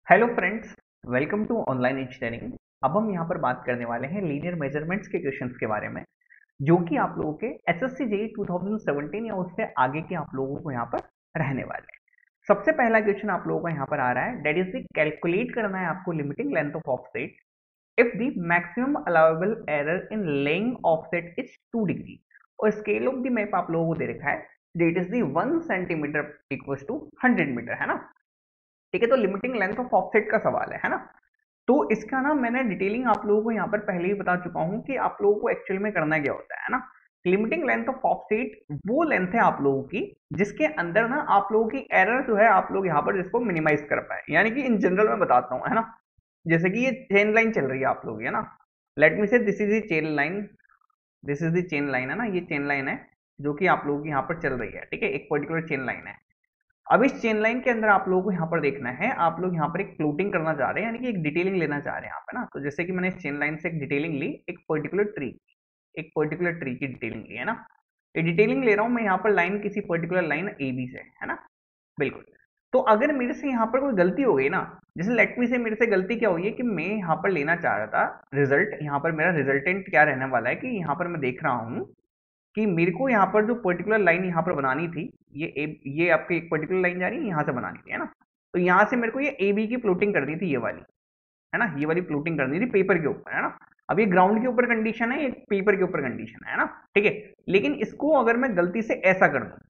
Hello friends, welcome to online engineering. अब हम यहाँ पर बात करने वाले हैं लीनियर मेजरमेंट्स के क्वेश्चंस के बारे में, जो कि आप लोगों के एसएससी जेईई 2017 या उससे आगे के आप लोगों को यहाँ पर रहने वाले हैं। सबसे पहला क्वेश्चन आप लोगों का यहाँ पर आ रहा है, डेट इज द कैलकुलेट करना है आपको limiting length of offset if the maximum allowable error in laying offset is 2 degree और स्केल ऑफ द मैप आप लोगों को दे रखा है, that is the 1 centimetre equal to 100 metre, है ना। ठीक है, तो लिमिटिंग लेंथ ऑफ ऑफसेट का सवाल है ना। तो इसका ना मैंने डिटेलिंग आप लोगों को यहाँ पर पहले ही बता चुका हूँ कि आप लोगों को एक्चुअल में करना क्या होता है ना। लिमिटिंग लेंथ ऑफ ऑफसेट वो लेंथ है आप लोगों की जिसके अंदर ना आप लोगों की एरर जो है आप लोग यहाँ पर जिसको मिनिमाइज कर पाए, यानी कि इन जनरल मैं बताता हूँ, है ना। जैसे कि ये चेन लाइन चल रही है आप लोग, है ना। Let me say this is the chain line, this is the chain line, है ना। ये चेन लाइन है जो कि आप लोगों की यहाँ पर चल रही है, ठीक है, एक पर्टिकुलर चेन लाइन है। अब इस चेन लाइन के अंदर आप लोगों को यहाँ पर देखना है, आप लोग यहाँ पर एक प्लॉटिंग करना चाह रहे हैं, यानी कि एक डिटेलिंग लेना चाह रहे हैं यहाँ पे ना। तो जैसे कि मैंने इस चेन लाइन से एक डिटेलिंग ली, एक पर्टिकुलर ट्री की डिटेलिंग ली, है ना। ये डिटेलिंग ले रहा हूँ मैं यहाँ पर लाइन, किसी पर्टिकुलर लाइन ए बी से, है ना। बिल्कुल। तो अगर मेरे से यहाँ पर कोई गलती हो गई ना, जैसे लेट मी से मेरे से गलती क्या हुई है कि मैं यहाँ पर लेना चाह रहा था रिजल्ट, यहाँ पर मेरा रिजल्टेंट क्या रहने वाला है कि यहाँ पर मैं देख रहा हूँ कि मेरे को यहाँ पर जो पर्टिकुलर लाइन यहाँ पर बनानी थी, ये आपकी एक पर्टिकुलर लाइन जा रही है यहाँ से बनानी थी, है ना। तो यहाँ से मेरे को ये ए बी की प्लॉटिंग करनी थी, ये वाली, है ना। ये वाली प्लॉटिंग करनी थी पेपर के ऊपर, है ना। अब ये ग्राउंड के ऊपर कंडीशन है, ये पेपर के ऊपर कंडीशन है ना। ठीक है, लेकिन इसको अगर मैं गलती से ऐसा कर दूं,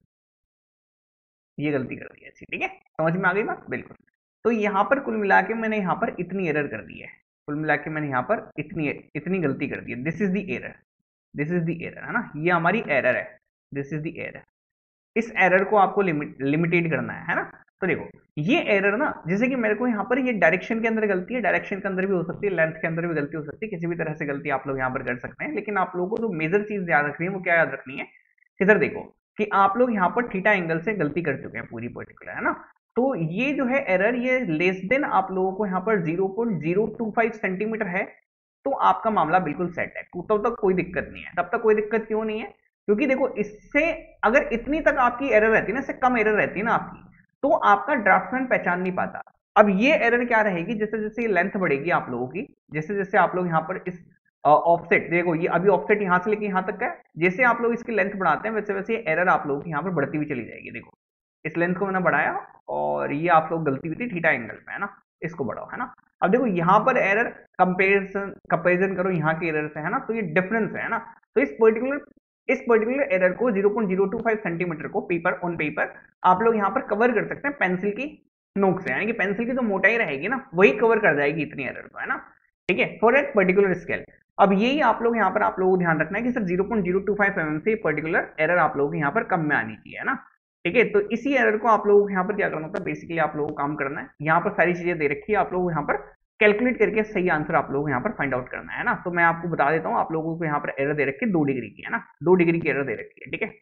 ये गलती कर दी है ऐसी, ठीक है, समझ में आ गई बात, बिल्कुल। तो यहाँ पर कुल मिला के मैंने यहाँ पर इतनी एरर कर दी है, कुल मिला के मैंने यहाँ पर इतनी इतनी गलती कर दी है। This is the error, this is the error, है ना। ये हमारी एरर है, दिस इज द एरर। इस एरर को आपको लिमिटेड करना है ना। तो देखो ये एरर ना, जैसे कि मेरे को यहाँ पर ये डायरेक्शन के अंदर गलती है, डायरेक्शन के अंदर भी हो सकती है, लेंथ के अंदर भी गलती हो सकती है, किसी भी तरह से गलती आप लोग यहाँ पर कर सकते हैं। लेकिन आप लोगों को जो मेजर चीज याद रखनी है वो क्या याद रखनी है, इधर देखो कि आप लोग यहाँ पर थीटा एंगल से गलती कर चुके हैं पूरी पर्टिकुलर, है ना। तो ये जो है एरर, ये लेस देन आप लोगों को यहाँ पर 0.025 सेंटीमीटर है, तो आपका मामला बिल्कुल सेट है, तो तब तक कोई दिक्कत नहीं है। तब तक कोई दिक्कत क्यों नहीं है, क्योंकि देखो इससे अगर इतनी तक आपकी एरर रहती है ना, इससे कम एरर रहती है ना आपकी, तो आपका ड्राफ्टमैन पहचान नहीं पाता। अब ये एरर क्या रहेगी, जैसे जैसे ये लेंथ बढ़ेगी आप लोगों की, जैसे जैसे आप लोग यहाँ पर इस ऑफसेट, देखो ये अभी ऑफसेट यहाँ से लेके यहाँ तक का है, जैसे आप लोग इसकी लेंथ बढ़ाते हैं वैसे वैसे ये एरर आप लोगों की यहाँ पर बढ़ती हुई चली जाएगी। देखो इस लेंथ को मैंने बढ़ाया और ये आप लोग गलती हुई थी थीटा एंगल में, है ना, इसको बढ़ाओ, है ना। अब देखो यहाँ पर एरर कंपेरिजन कंपेरिजन करो यहाँ के एरर से, है ना, तो ये डिफरेंस है ना। तो इस पर्टिकुलर एरर को 0.025 सेंटीमीटर को पेपर ऑन पेपर आप लोग यहाँ पर कवर कर सकते हैं पेंसिल की नोक से, यानी कि पेंसिल की जो मोटाई रहेगी ना वही कवर कर जाएगी इतनी एरर को, है ना। ठीक है, फॉर एक पर्टिकुलर स्केल। अब यही आप लोग यहाँ पर आप लोगों को ध्यान रखना है कि सर 0.025 mm से पर्टिकुलर एरर आप लोगों को यहाँ पर कम में आनी चाहिए, है ना। ठीक है, तो इसी एरर को आप लोगों को यहाँ पर क्या करना होता है, बेसिकली आप लोगों को काम करना है, यहाँ पर सारी चीजें दे रखी है, आप लोगों को यहाँ पर कैलकुलेट करके सही आंसर आप लोगों को यहाँ पर फाइंड आउट करना है ना। तो मैं आपको बता देता हूँ, आप लोगों को यहाँ पर एरर दे रखी है 2 डिग्री की, है ना, 2 डिग्री की एरर दे रखी है, ठीक है।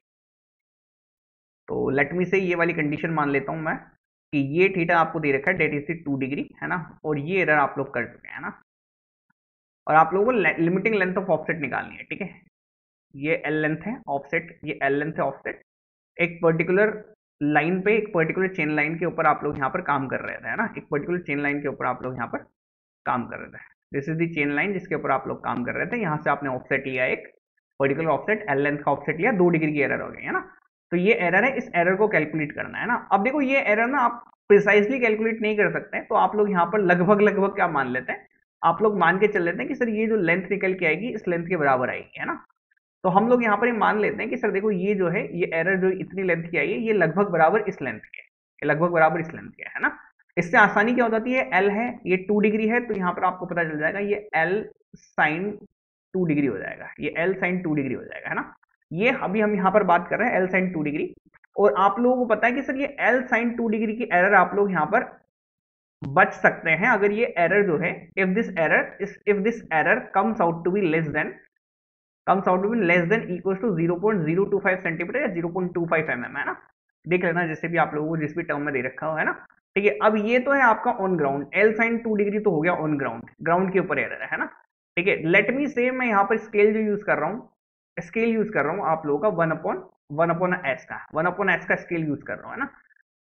तो लेट मी से ये वाली कंडीशन मान लेता हूँ मैं कि ये थीटा आपको दे रखा है डेट इज 2 डिग्री, है ना, और ये एरर आप लोग कर चुके हैं ना। और आप लोगों को लिमिटिंग लेंथ ऑफ ऑफसेट निकालनी है, ठीक है। ये एल लेंथ है ऑफसेट, ये एल लेंथ है ऑफसेट, एक पर्टिकुलर लाइन पे, एक पर्टिकुलर चेन लाइन के ऊपर आप लोग यहाँ पर काम कर रहे थे, है ना, एक पर्टिकुलर चेन लाइन के ऊपर आप लोग यहाँ पर काम कर रहे थे। This is the chain line जिसके ऊपर आप लोग काम कर रहे थे, यहाँ से आपने ऑफसेट लिया, एक पर्टिकुलर ऑफसेट एल लेंथ का ऑफसेट लिया, 2 डिग्री की एरर हो गई, है ना। तो ये एरर है, इस एरर को कैलकुलेट करना है ना। अब देखो ये एरर ना आप प्रिसाइजली कैलकुलेट नहीं कर सकते, तो आप लोग यहाँ पर लगभग लगभग क्या मान लेते हैं, आप लोग मान के चल लेते हैं कि सर ये जो लेंथ निकल के आएगी इस लेंथ के बराबर आएगी, है ना। तो हम लोग यहाँ पर ये मान लेते हैं कि सर देखो ये जो है, ये एरर जो इतनी लेंथ की आई है, ये लगभग बराबर इस लेंथ के है, ये लगभग बराबर इस लेंथ के है ना। इससे आसानी क्या हो जाती है, एल है, ये 2 डिग्री है, तो यहाँ पर आपको पता चल जाएगा ये एल साइन 2 डिग्री हो जाएगा, ये एल साइन 2 डिग्री हो जाएगा, है ना। ये अभी हम यहाँ पर बात कर रहे हैं एल साइन 2 डिग्री, और आप लोगों को पता है कि सर ये एल साइन 2 डिग्री की एरर आप लोग यहाँ पर बच सकते हैं अगर ये एरर जो है, if this error comes out to be less than, comes out to be less than equals to 0.025 centimetre या 0.25 mm, है ना। देख लेना जैसे भी आप लोगों को जिस भी टर्म में दे रखा हो, है ना। ठीक है, अब ये तो है आपका on ground, L sine 2 degree तो हो गया ऑन ग्राउंड, ग्राउंड के ऊपर एरर है ना। ठीक है, लेट मी से मैं यहाँ पर स्केल जो यूज कर रहा हूँ, स्केल यूज कर रहा हूँ आप लोगों का वन अपॉन एस का स्केल यूज कर रहा हूँ, है ना।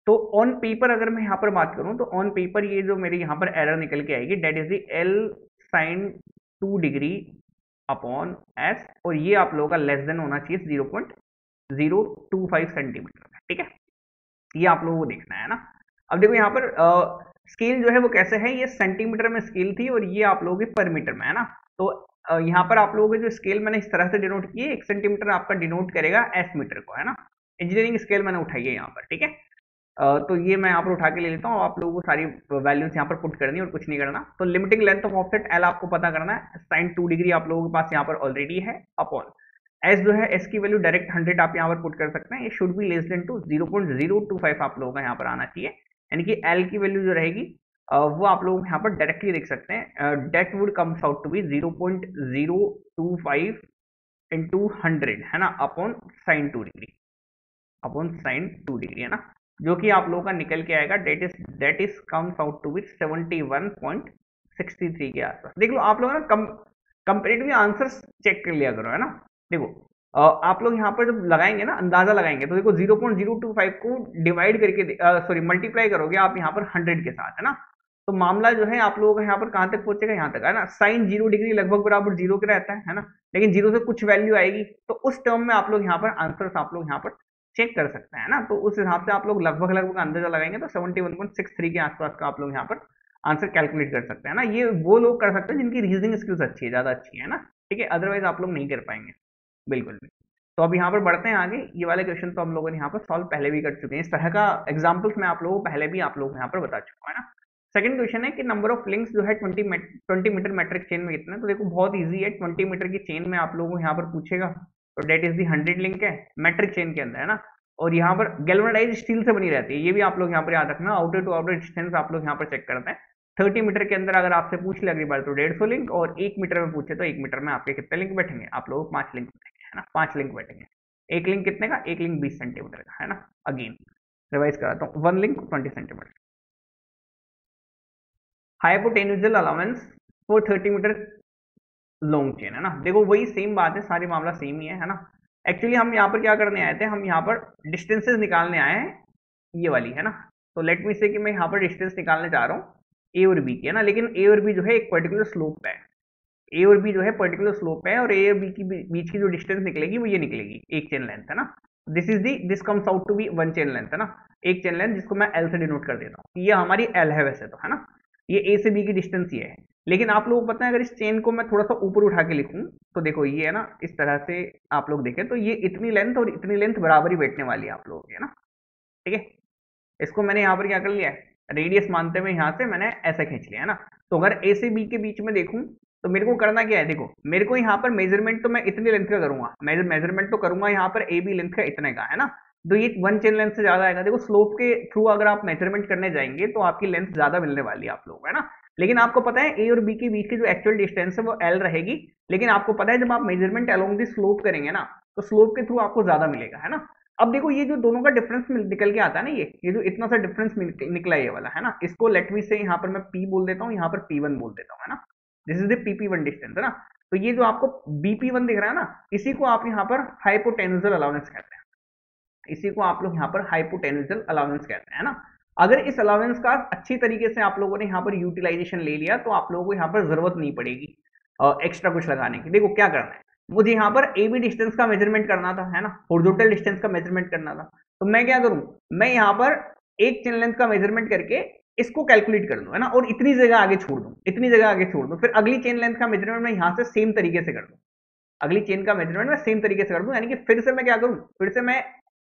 तो ऑन पेपर अगर मैं यहाँ पर बात करूँ तो ऑन पेपर ये जो मेरी यहाँ पर एरर निकल के आएगी, that is the L sine 2 degree upon S, और ये आप लोगों का लेस देन होना चाहिए 0.025 सेंटीमीटर। ठीक है, ये आप लोगों को देखना है ना। अब देखो यहाँ पर स्केल जो है वो कैसे है, ये सेंटीमीटर में स्केल थी और ये आप लोगों के पर मीटर में है ना। तो यहाँ पर आप लोगों के जो स्केल मैंने इस तरह से डिनोट किए, 1 सेंटीमीटर आपका डिनोट करेगा एस मीटर को, है ना। इंजीनियरिंग स्केल मैंने उठाई है यहाँ पर। ठीक है, तो ये मैं यहाँ पर उठा के ले लेता हूँ, आप लोगों को सारी वैल्यूज यहाँ पर पुट करनी है और कुछ नहीं करना। तो limiting length of offset L आपको पता करना है, साइन 2 डिग्री आप लोगों के पास यहाँ पर ऑलरेडी है, अपॉन एस जो है, एस की वैल्यू डायरेक्ट 100 आप यहाँ पर पुट कर सकते हैं, ये should be less than to 0.025 आप लोगों का यहाँ पर आना चाहिए, यानी कि एल की वैल्यू जो रहेगी वो आप लोग यहाँ पर डायरेक्टली देख सकते हैं, that would comes out to be 0.025 into 100, है ना, upon sine 2 degree, upon sine 2 degree, है ना, जो कि आप लोगों का निकल के आएगा, that is comes out to be 71.63 के आसपास। देख लो आप लोग ना कंपेरेटिवली आंसर्स चेक कर लिया करो, है ना। देखो आप लोग यहाँ पर जब लगाएंगे ना, अंदाजा लगाएंगे, तो देखो 0.025 को डिवाइड करके सॉरी मल्टीप्लाई करोगे आप यहाँ पर 100 के साथ, है ना। तो मामला जो है आप लोगों का यहाँ पर कहाँ तक पहुंचेगा, यहाँ तक, है ना। साइन 0 डिग्री लगभग बराबर 0 के रहता है ना, लेकिन 0 से कुछ वैल्यू आएगी, तो उस टर्म में आप लोग यहाँ पर आंसर्स आप लोग यहाँ पर चेक कर सकते हैं ना। तो उस हिसाब से आप लोग लगभग लगभग अंदाजा लगाएंगे तो 71.63 के आसपास का आप लोग यहाँ पर आंसर कैलकुलेट कर सकते हैं ना। ये वो लोग कर सकते हैं जिनकी रीजनिंग स्किल्स अच्छी है, ज्यादा अच्छी है ना। ठीक है, अदरवाइज आप लोग नहीं कर पाएंगे बिल्कुल भी। तो अब यहाँ पर बढ़ते हैं आगे। ये वाले क्वेश्चन तो हम लोगों ने यहाँ पर सॉल्व पहले भी कर चुके हैं, इस तरह का एग्जाम्पल्स मैं आप लोगों को पहले भी आप लोगों को यहाँ पर बता चुका है ना। सेकंड क्वेश्चन है कि नंबर ऑफ लिंक्स जो है 20 मीटर मैट्रिक चेन में कितना है। तो देखो बहुत इजी है, 20 मीटर की चेन में आप लोगों को यहाँ पर पूछेगा, तो डेट इज दी 100 लिंक है मैट्रिक चेन के अंदर, है ना। और यहाँ पर गैल्वेनाइज्ड स्टील से बनी रहती है, ये भी आप लोग यहाँ पर याद रखना। आउटर टू आउटर डिस्टेंस आप लोग यहाँ पर चेक करते हैं। 30 मीटर के अंदर अगर आपसे पूछ ले अगली बार तो 150 लिंक, और 1 मीटर में पूछे तो 1 मीटर में आपके कितने लिंक बैठेंगे, आप लोग 5 लिंक बैठेंगे, है ना, 5 लिंक बैठेंगे। एक लिंक कितने का, एक लिंक 20 सेंटीमीटर का, है ना। अगेन रिवाइज कराता हूँ, 1 link 20 centimetre. Hypotenusal allowance for 30 metre long chain, है ना। देखो वही सेम बात है, सारी मामला सेम ही है ना। एक्चुअली हम यहाँ पर क्या करने आए थे, हम यहाँ पर डिस्टेंसेस निकालने आए हैं, ये वाली, है ना। तो लेट मी से कि मैं यहाँ पर डिस्टेंस निकालने जा रहा हूँ ए और बी की, है ना। लेकिन ए और बी जो है एक पर्टिकुलर स्लोप पे है, ए और बी जो है पर्टिकुलर स्लोप पे है, और ए और बी की बीच की जो डिस्टेंस निकलेगी वो ये निकलेगी, एक चेन लेंथ, है ना। This comes out to be 1 chain length, है ना, एक चेन लेंथ, जिसको मैं एल से डिनोट कर देता हूँ। ये हमारी एल है वैसे तो, है ना। ये ए से बी की डिस्टेंस ये है, लेकिन आप लोगों को पता है अगर इस चेन को मैं थोड़ा सा ऊपर उठा के लिखूं तो देखो ये है ना, इस तरह से आप लोग देखें तो ये इतनी लेंथ और इतनी लेंथ बराबर ही बैठने वाली है आप लोगों की, है ना। ठीक है, इसको मैंने यहाँ पर क्या कर लिया है, रेडियस मानते हुए यहाँ से मैंने ऐसा खींच लिया, है ना। तो अगर ए से बी के बीच में देखूं तो मेरे को करना क्या है, देखो मेरे को यहाँ पर मेजरमेंट तो मैं इतनी लेंथ का करूंगा, मेजरमेंट तो करूंगा यहाँ पर ए बी लेंथ का इतने का, है ना। तो ये 1 चेन लेंथ से ज्यादा आएगा। देखो स्लोप के थ्रू अगर आप मेजरमेंट करने जाएंगे तो आपकी लेंथ ज्यादा मिलने वाली है आप लोगों को, है ना। लेकिन आपको पता है ए और बी के बीच की जो एक्चुअल डिस्टेंस है वो एल रहेगी, लेकिन आपको पता है जब आप मेजरमेंट अलोंग दी स्लोप करेंगे ना तो स्लोप के थ्रू आपको ज्यादा मिलेगा, है ना। अब देखो ये जो दोनों का डिफरेंस निकल के आता है ना, ये जो इतना सा डिफरेंस निकला ये वाला, है ना, इसको लेट मी से यहाँ पर मैं पी बोल देता हूँ, यहाँ पर P1 बोल देता हूँ, है ना। This is the PP1 distance, है ना। तो ये जो आपको BP1 दिख रहा है ना, इसी को आप यहाँ पर हाइपोटेन्यूजल अलाउंस कहते हैं, इसी को आप लोग यहाँ पर हाइपोटेन्यूजल अलाउंस कहते हैं ना। अगर इस अलाउंस का अच्छी तरीके से आप लोगों ने यहाँ पर यूटिलाइजेशन ले लिया तो आप लोगों को यहाँ पर जरूरत नहीं पड़ेगी एक्स्ट्रा कुछ लगाने की। देखो क्या करना है, मुझे यहाँ पर ए बी डिस्टेंस का मेजरमेंट करना था, है ना, हॉरिजॉन्टल डिस्टेंस का मेजरमेंट करना था। तो मैं क्या करूं, मैं यहाँ पर एक चेन लेंथ का मेजरमेंट करके इसको कैलकुलेट कर दूं, है ना, और इतनी जगह आगे छोड़ दूं, इतनी जगह आगे छोड़ दूं, फिर अगली चेन लेंथ का मेजरमेंट मैं यहाँ से सेम तरीके से कर दूं, अगली चेन का मेजरमेंट मैं सेम तरीके से कर दूं, यानी कि फिर से मैं क्या करूं, फिर से मैं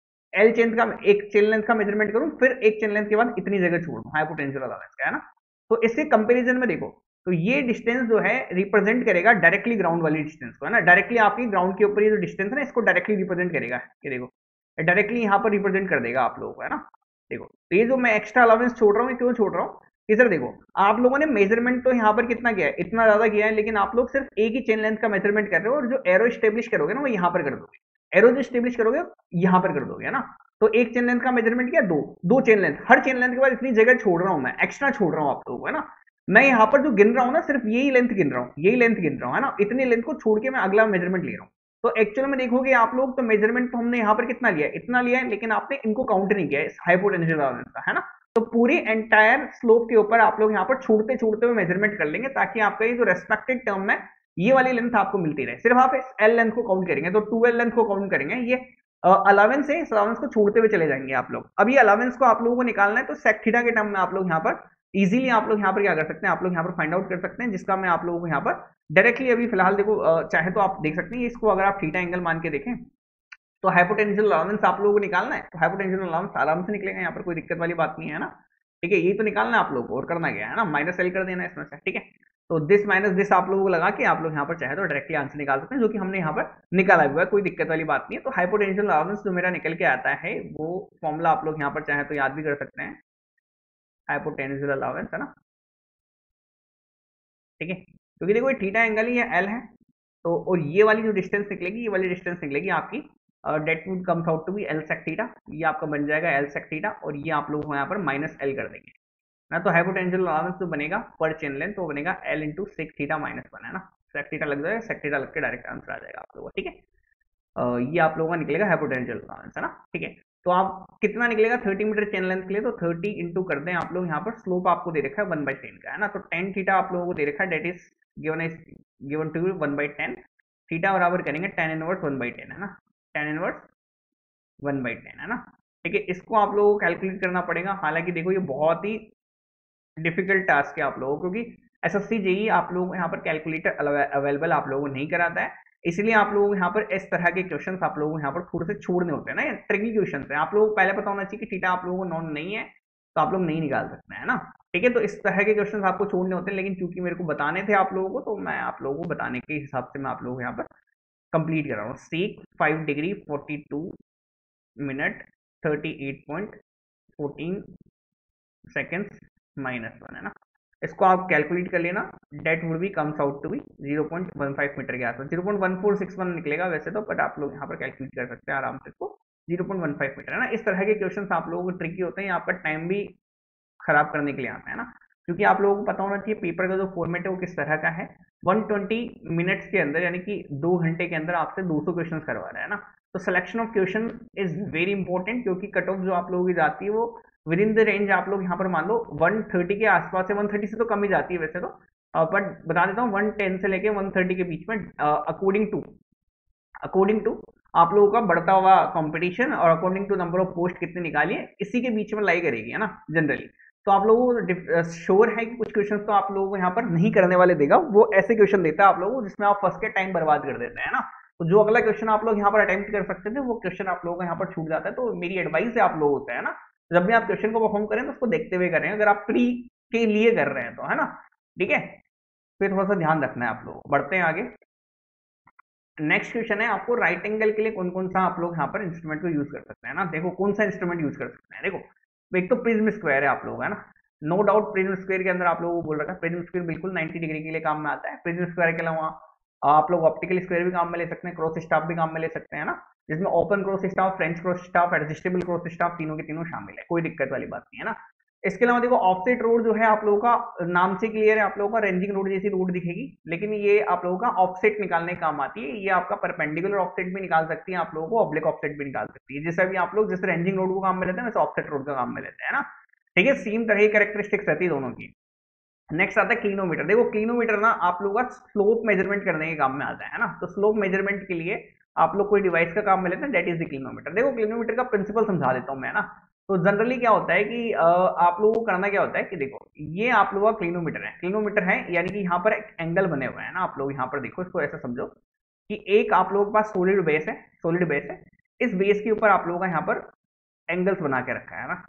एल चेन का एक चेन लेंथ का मेजरमेंट करूं, फिर एक चेन लेंथ के बाद इतनी जगह छोड़ दूं, हाइपोटेंशियल अलाउंस का, है ना। तो इसके कंपैरिजन में देखो तो ये डिस्टेंस जो है रिप्रेजेंट करेगा डायरेक्टली ग्राउंड वाली डिस्टेंस को, है ना। डायरेक्टली आपकी ग्राउंड के ऊपर ये जो डिस्टेंस है ना इसको डायरेक्टली रिप्रेजेंट करेगा, ये देखो डायरेक्टली यहाँ पर रिप्रेजेंट कर देगा आप लोगों को, है ना। देखो तो ये जो मैं एक्स्ट्रा अलाउंस छोड़ रहा हूँ, क्यों छोड़ रहा हूँ, इधर देखो आप लोगों ने मेजरमेंट तो यहाँ पर कितना किया है, इतना ज्यादा किया है, लेकिन आप लोग सिर्फ एक ही चेन लेंथ का मेजरमेंट कर रहे हो, और जो एरो स्टेब्लिश करोगे ना वो यहाँ पर कर दोगे, एरो जो स्टेब्लिश करोगे यहाँ पर कर दोगे, है ना। तो एक चेन लेंथ का मेजरमेंट किया, दो चेन लेंथ, हर चेन लेंथ के बाद इतनी जगह छोड़ रहा हूं मैं, एक्स्ट्रा छोड़ रहा हूं आप लोगों को, है ना। मैं यहाँ पर जो गिन रहा हूँ ना सिर्फ यही लेंथ गिन रहा हूँ, यही लेंथ गिन रहा हूँ, है ना। इतनी लेंथ को छोड़ के मैं अगला मेजरमेंट ले रहा हूँ, तो एक्चुअल में देखोगे आप लोग तो मेजरमेंट तो हमने यहाँ पर कितना लिया है, इतना लिया है, लेकिन आपने इनको काउंट नहीं किया है हाइपोटेंशियल अलाउंस का, है ना। तो पूरी एंटायर स्लोप के ऊपर आप लोग यहाँ पर छोड़ते छोड़ते हुए मेजरमेंट कर लेंगे, ताकि आपका ये जो रेस्पेक्टेड टर्म है ये वाली लेंथ आपको मिलती रहे। सिर्फ आप इस एल लेंथ को काउंट करेंगे तो 2L लेंथ को काउंट करेंगे, ये अलावेंस है, इस अलावेंस को छोड़ते हुए चले जाएंगे आप लोग। अब ये अलावेंस को आप लोगों को निकालना है, तो सेक थीटा के टर्म में आप लोग यहाँ पर इजीली आप लोग यहाँ पर क्या कर सकते हैं, आप लोग यहाँ पर फाइंड आउट कर सकते हैं, जिसका मैं आप लोगों को यहाँ पर डायरेक्टली अभी फिलहाल देखो, चाहे तो आप देख सकते हैं इसको, अगर आप थीटा एंगल मान के देखें तो हाइपोटेंशियल अलाउंस आप लोगों को निकालना है, तो हाइपोटेंशियल अलाउंस आराम से निकलेगा, यहाँ पर कोई दिक्कत वाली बात नहीं है ना। ठीक है, यही तो निकालना है आप लोगों को, और करना क्या है ना, माइनस एल कर देना है इसमें से। ठीक है, तो दिस माइनस दिस आप लोगों को लगा के आप लोग यहाँ पर चाहे तो डायरेक्टली आंसर निकाल सकते हैं, जो कि हमने यहाँ पर निकाला हुआ है, कोई दिक्कत वाली बात नहीं है। तो हाइपोटेंशियल अलाउंस जो मेरा निकल के आता है वो फॉर्मूला आप लोग यहाँ पर चाहे तो याद भी कर सकते हैं, हाइपोटेंशियल अलाउंस, है ना। ठीक है, क्योंकि देखो ये थीटा एंगल ही है, एल है, तो और ये वाली जो डिस्टेंस निकलेगी, ये वाली डिस्टेंस निकलेगी आपकी, that would comes out to be L sec theta, ये आपका बन जाएगा एल सेक थीटा, और ये आप लोग यहाँ पर माइनस एल कर देंगे ना। तो हाइपोटेंशियल अलाउंस जो बनेगा पर चेन लेंथ तो बनेगा L into sec theta minus one, है ना। सेक थीटा लग जाएगा, सेक थीटा लग के डायरेक्ट आंसर आ जाएगा आप लोगों को। ठीक है, ये आप लोगों का निकलेगा हाइपोटेंशियल अलाउंस, है ना। ठीक है, तो आप कितना निकलेगा 30 मीटर चेन लेंथ के लिए, तो 30 इंटू कर दें आप लोग यहाँ पर, स्लोप आपको दे रखा है 1/10 का, है ना। तो टेन थीटा आप लोगों को दे रखा है, that is given to 1/10, theta बराबर करेंगे टेन इनवर्स 1/10, है ना, टेन इनवर्स 1/10, है ना। ठीक है, इसको आप लोगों को कैलकुलेट करना पड़ेगा, हालांकि देखो ये बहुत ही डिफिकल्ट टास्क है आप लोगों को, क्योंकि एसएससी जेई आप लोगों को यहाँ पर कैलकुलेटर अवेलेबल आप लोगों को नहीं कराता है, इसलिए आप लोगों को यहाँ पर इस तरह के क्वेश्चंस आप लोगों को यहाँ पर थोड़े से छोड़ने होते हैं ना, ट्रिकी क्वेश्चन है। आप लोगों को पहले पता होना चाहिए कि थीटा आप लोगों को नॉन नहीं है, तो आप लोग नहीं निकाल सकते हैं ना। ठीक है, तो इस तरह के क्वेश्चन आपको छोड़ने होते हैं, लेकिन चूंकि मेरे को बताने थे आप लोगों को, तो मैं आप लोगों को बताने के हिसाब से मैं आप लोगों को यहाँ पर कंप्लीट कर रहा हूँ। सेक 5 डिग्री 42 मिनट 38.14 सेकेंड्स -1, है ना। इसको आप कैलकुलेट कर लेना, that would be comes out to be 0.15 metre के आसपास, 0.1461 निकलेगा वैसे तो, बट आप लोग यहाँ पर कैलकुलेट कर सकते हैं आराम से इसको, 0.15 मीटर, है ना। इस तरह के क्वेश्चन आप लोगों को ट्रिकी होते हैं, आपका टाइम भी खराब करने के लिए आता है ना, क्योंकि आप लोगों को पता होना चाहिए पेपर का जो फॉर्मेट है वो किस तरह का है। 120 मिनट्स के अंदर, यानी कि 2 घंटे के अंदर आपसे 200 क्वेश्चन करवा रहा है ना। तो selection of question is very important, क्योंकि कट ऑफ जो आप लोगों की जाती है वो विद इन द रेंज, आप लोग यहाँ पर मान लो 130 के आसपास है, 130 से तो कम ही जाती है वैसे तो, बट बता देता हूँ 110 से लेके 130 के बीच में, अकॉर्डिंग टू आप लोगों का बढ़ता हुआ कंपटीशन और according to number of post कितने निकाली है, इसी के बीच में लाई करेगी, है ना, जनरली। तो आप लोगों को श्योर है कि कुछ क्वेश्चन तो आप लोगों को यहाँ पर नहीं करने वाले देगा, वो ऐसे क्वेश्चन देता है आप लोगों को जिसमें आप फंस के टाइम बर्बाद कर देते हैं ना। तो जो अगला क्वेश्चन आप लोग यहाँ पर अटेम्प्ट कर सकते थे वो क्वेश्चन आप लोगों को यहाँ पर छूट जाता है। तो मेरी एडवाइस है आप लोगों होता है ना, जब भी आप क्वेश्चन को परफॉर्म करें तो उसको देखते हुए करें, अगर आप प्री के लिए कर रहे हैं तो, है ना। ठीक है, फिर थोड़ा सा ध्यान रखना है आप लोगों को। बढ़ते हैं आगे। नेक्स्ट क्वेश्चन है, आपको राइट एंगल के लिए कौन कौन सा आप लोग यहाँ पर इंस्ट्रूमेंट को यूज कर सकते हैं ना। देखो कौन सा इंस्ट्रूमेंट यूज कर सकते हैं, देखो एक तो प्रिज्म स्क्वायर है आप लोग, है ना। नो डाउट प्रिज्म स्क्वायर के अंदर आप लोगों को बोल रखा है, प्रिज्म स्क्वायर बिल्कुल 90 डिग्री के लिए काम में आता है। प्रिज्म स्क्वायर के अलावा आप लोग ऑप्टिकल स्क्वायर भी काम में ले सकते हैं, क्रॉस स्टाफ भी काम में ले सकते हैं ना, जिसमें open cross staff, French cross staff, adjustable cross staff, तीनों के तीनों शामिल है, कोई दिक्कत वाली बात नहीं है ना। इसके अलावा देखो ऑफसेट रोड जो है आप लोगों का नाम से क्लियर है, आप लोगों का रेंजिंग रोड जैसी रोड दिखेगी, लेकिन ये आप लोगों का ऑफसेट निकालने का काम आती है। ये आपका परपेंडिकुलर ऑफसेट भी निकाल सकती है, आप लोगों को ऑब्लिक ऑफसेट भी निकाल सकती है, जैसे भी आप लोग जैसे रेंजिंग रोड को काम में लेते हैं वैसे ऑफसेट रोड का काम में लेते हैं ना। ठीक है, सेम तरह की कैरेक्टरिस्टिक्स रहती है दोनों की। नेक्स्ट आता है क्लिनोमीटर। देखो क्लिनोमीटर ना आप लोगों का स्लोप मेजरमेंट करने के काम में आता है ना, तो स्लोप मेजरमेंट के लिए आप लोग कोई डिवाइस का काम में लेते हैं, दैट इज द क्लिनोमीटर। देखो क्लिनोमीटर का प्रिंसिपल समझा देता हूँ मैं ना। तो जनरली क्या होता है कि आप लोगों को करना क्या होता है कि देखो ये आप लोगों का क्लिनोमीटर है, यानी कि यहाँ पर एक एंगल बने हुए हैं ना। आप लोग यहाँ पर देखो, इसको ऐसा समझो कि एक आप लोगों के पास सॉलिड बेस है, इस बेस के ऊपर आप लोगों का यहाँ पर एंगल्स बना के रखा है ना,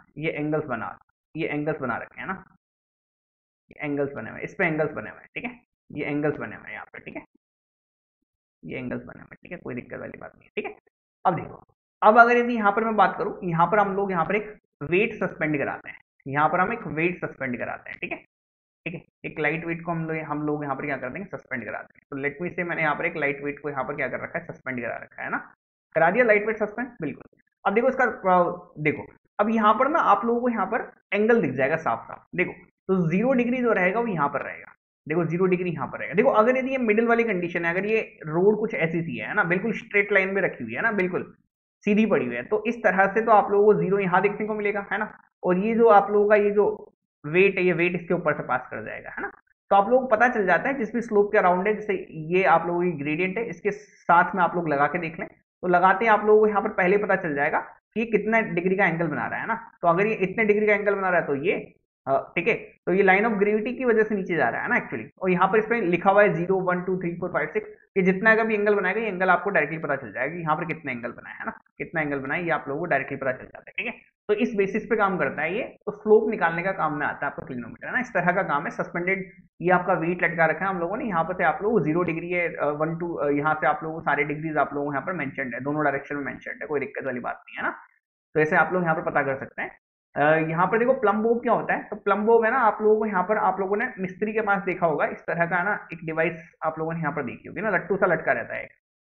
ये एंगल्स बना रखे हैं ना, एंगल्स बने हुए, इस पे एंगल्स बने हुए हैं। ठीक है, ये एंगल्स बने हुए हैं यहाँ पे। ठीक है, ये एंगल्स बने हुए हैं। ठीक है, कोई दिक्कत वाली बात नहीं है। ठीक है, अब देखो, अब अगर यदि यहाँ पर मैं बात करूँ, यहाँ पर हम लोग यहाँ पर एक वेट सस्पेंड कराते हैं, यहाँ पर हम एक वेट सस्पेंड कराते हैं। ठीक है, ठीक है, एक लाइट वेट को हम लोग यहाँ पर क्या कर देंगे, सस्पेंड करा देंगे। तो लेट मी से मैंने यहाँ पर एक लाइट वेट को यहाँ पर क्या कर रखा है, सस्पेंड करा रखा है ना, करा दिया लाइट वेट सस्पेंड, बिल्कुल। अब देखो इसका देखो, अब यहाँ पर ना आप लोगों को यहाँ पर एंगल दिख जाएगा साफ साफ, देखो। तो 0 डिग्री जो रहेगा वो यहाँ पर रहेगा, देखो 0 डिग्री यहाँ पर रहेगा। देखो अगर यदि ये मिडिल वाली कंडीशन है, अगर ये रोड कुछ ऐसी सी है ना, बिल्कुल स्ट्रेट लाइन में रखी हुई है ना, बिल्कुल सीधी पड़ी हुई है, तो इस तरह से तो आप लोगों को 0 यहाँ देखने को मिलेगा, है ना। और ये जो आप लोगों का ये जो वेट है, ये वेट इसके ऊपर से पास कर जाएगा, है ना। तो आप लोगों को पता चल जाता है जिस भी स्लोप के अराउंड है, जैसे ये आप लोगों की ग्रेडियंट है, इसके साथ में आप लोग लगा के देख लें, तो लगाते ही आप लोगों को यहाँ पर पहले पता चल जाएगा कि ये कितना डिग्री का एंगल बना रहा है ना। तो अगर ये इतने डिग्री का एंगल बना रहा है तो ये ठीक है, तो ये लाइन ऑफ ग्रेविटी की वजह से नीचे जा रहा है ना एक्चुअली। और यहाँ पर इसमें लिखा हुआ है 0 1 2 3 4 5 6, ये जितना का भी एंगल बनाएगा, ये एंगल आपको डायरेक्टली पता चल जाएगा कि यहाँ पर कितना एंगल बनाया है ना, कितना एंगल बनाया, ये आप लोगों को डायरेक्टली पता चल जाता है, ठीक है। तो इस बेसिस पे काम करता है ये। तो स्लोप निकालने का काम में आता है आपका क्लिनोमीटर, है ना, इस तरह का काम है। सस्पेंडेड ये आपका वेट लटका रखा है हम लोगों ने, यहाँ पर से आप लोग 0 डिग्री है 1 2, यहाँ से आप लोगों को सारे डिग्रीज आप लोगों को यहाँ पर मेंशनड है, दोनों डायरेक्शन में मेंशनड है, कोई दिक्कत वाली बात नहीं है ना। तो ऐसे आप लोग यहाँ पर पता कर सकते हैं। यहाँ पर देखो प्लम बोब क्या होता है, तो प्लम बोब है ना, आप लोगों को यहाँ पर आप लोगों ने मिस्त्री के पास देखा होगा, इस तरह का ना एक डिवाइस आप लोगों ने यहाँ पर देखी होगी ना, लट्टू सा लटका रहता है,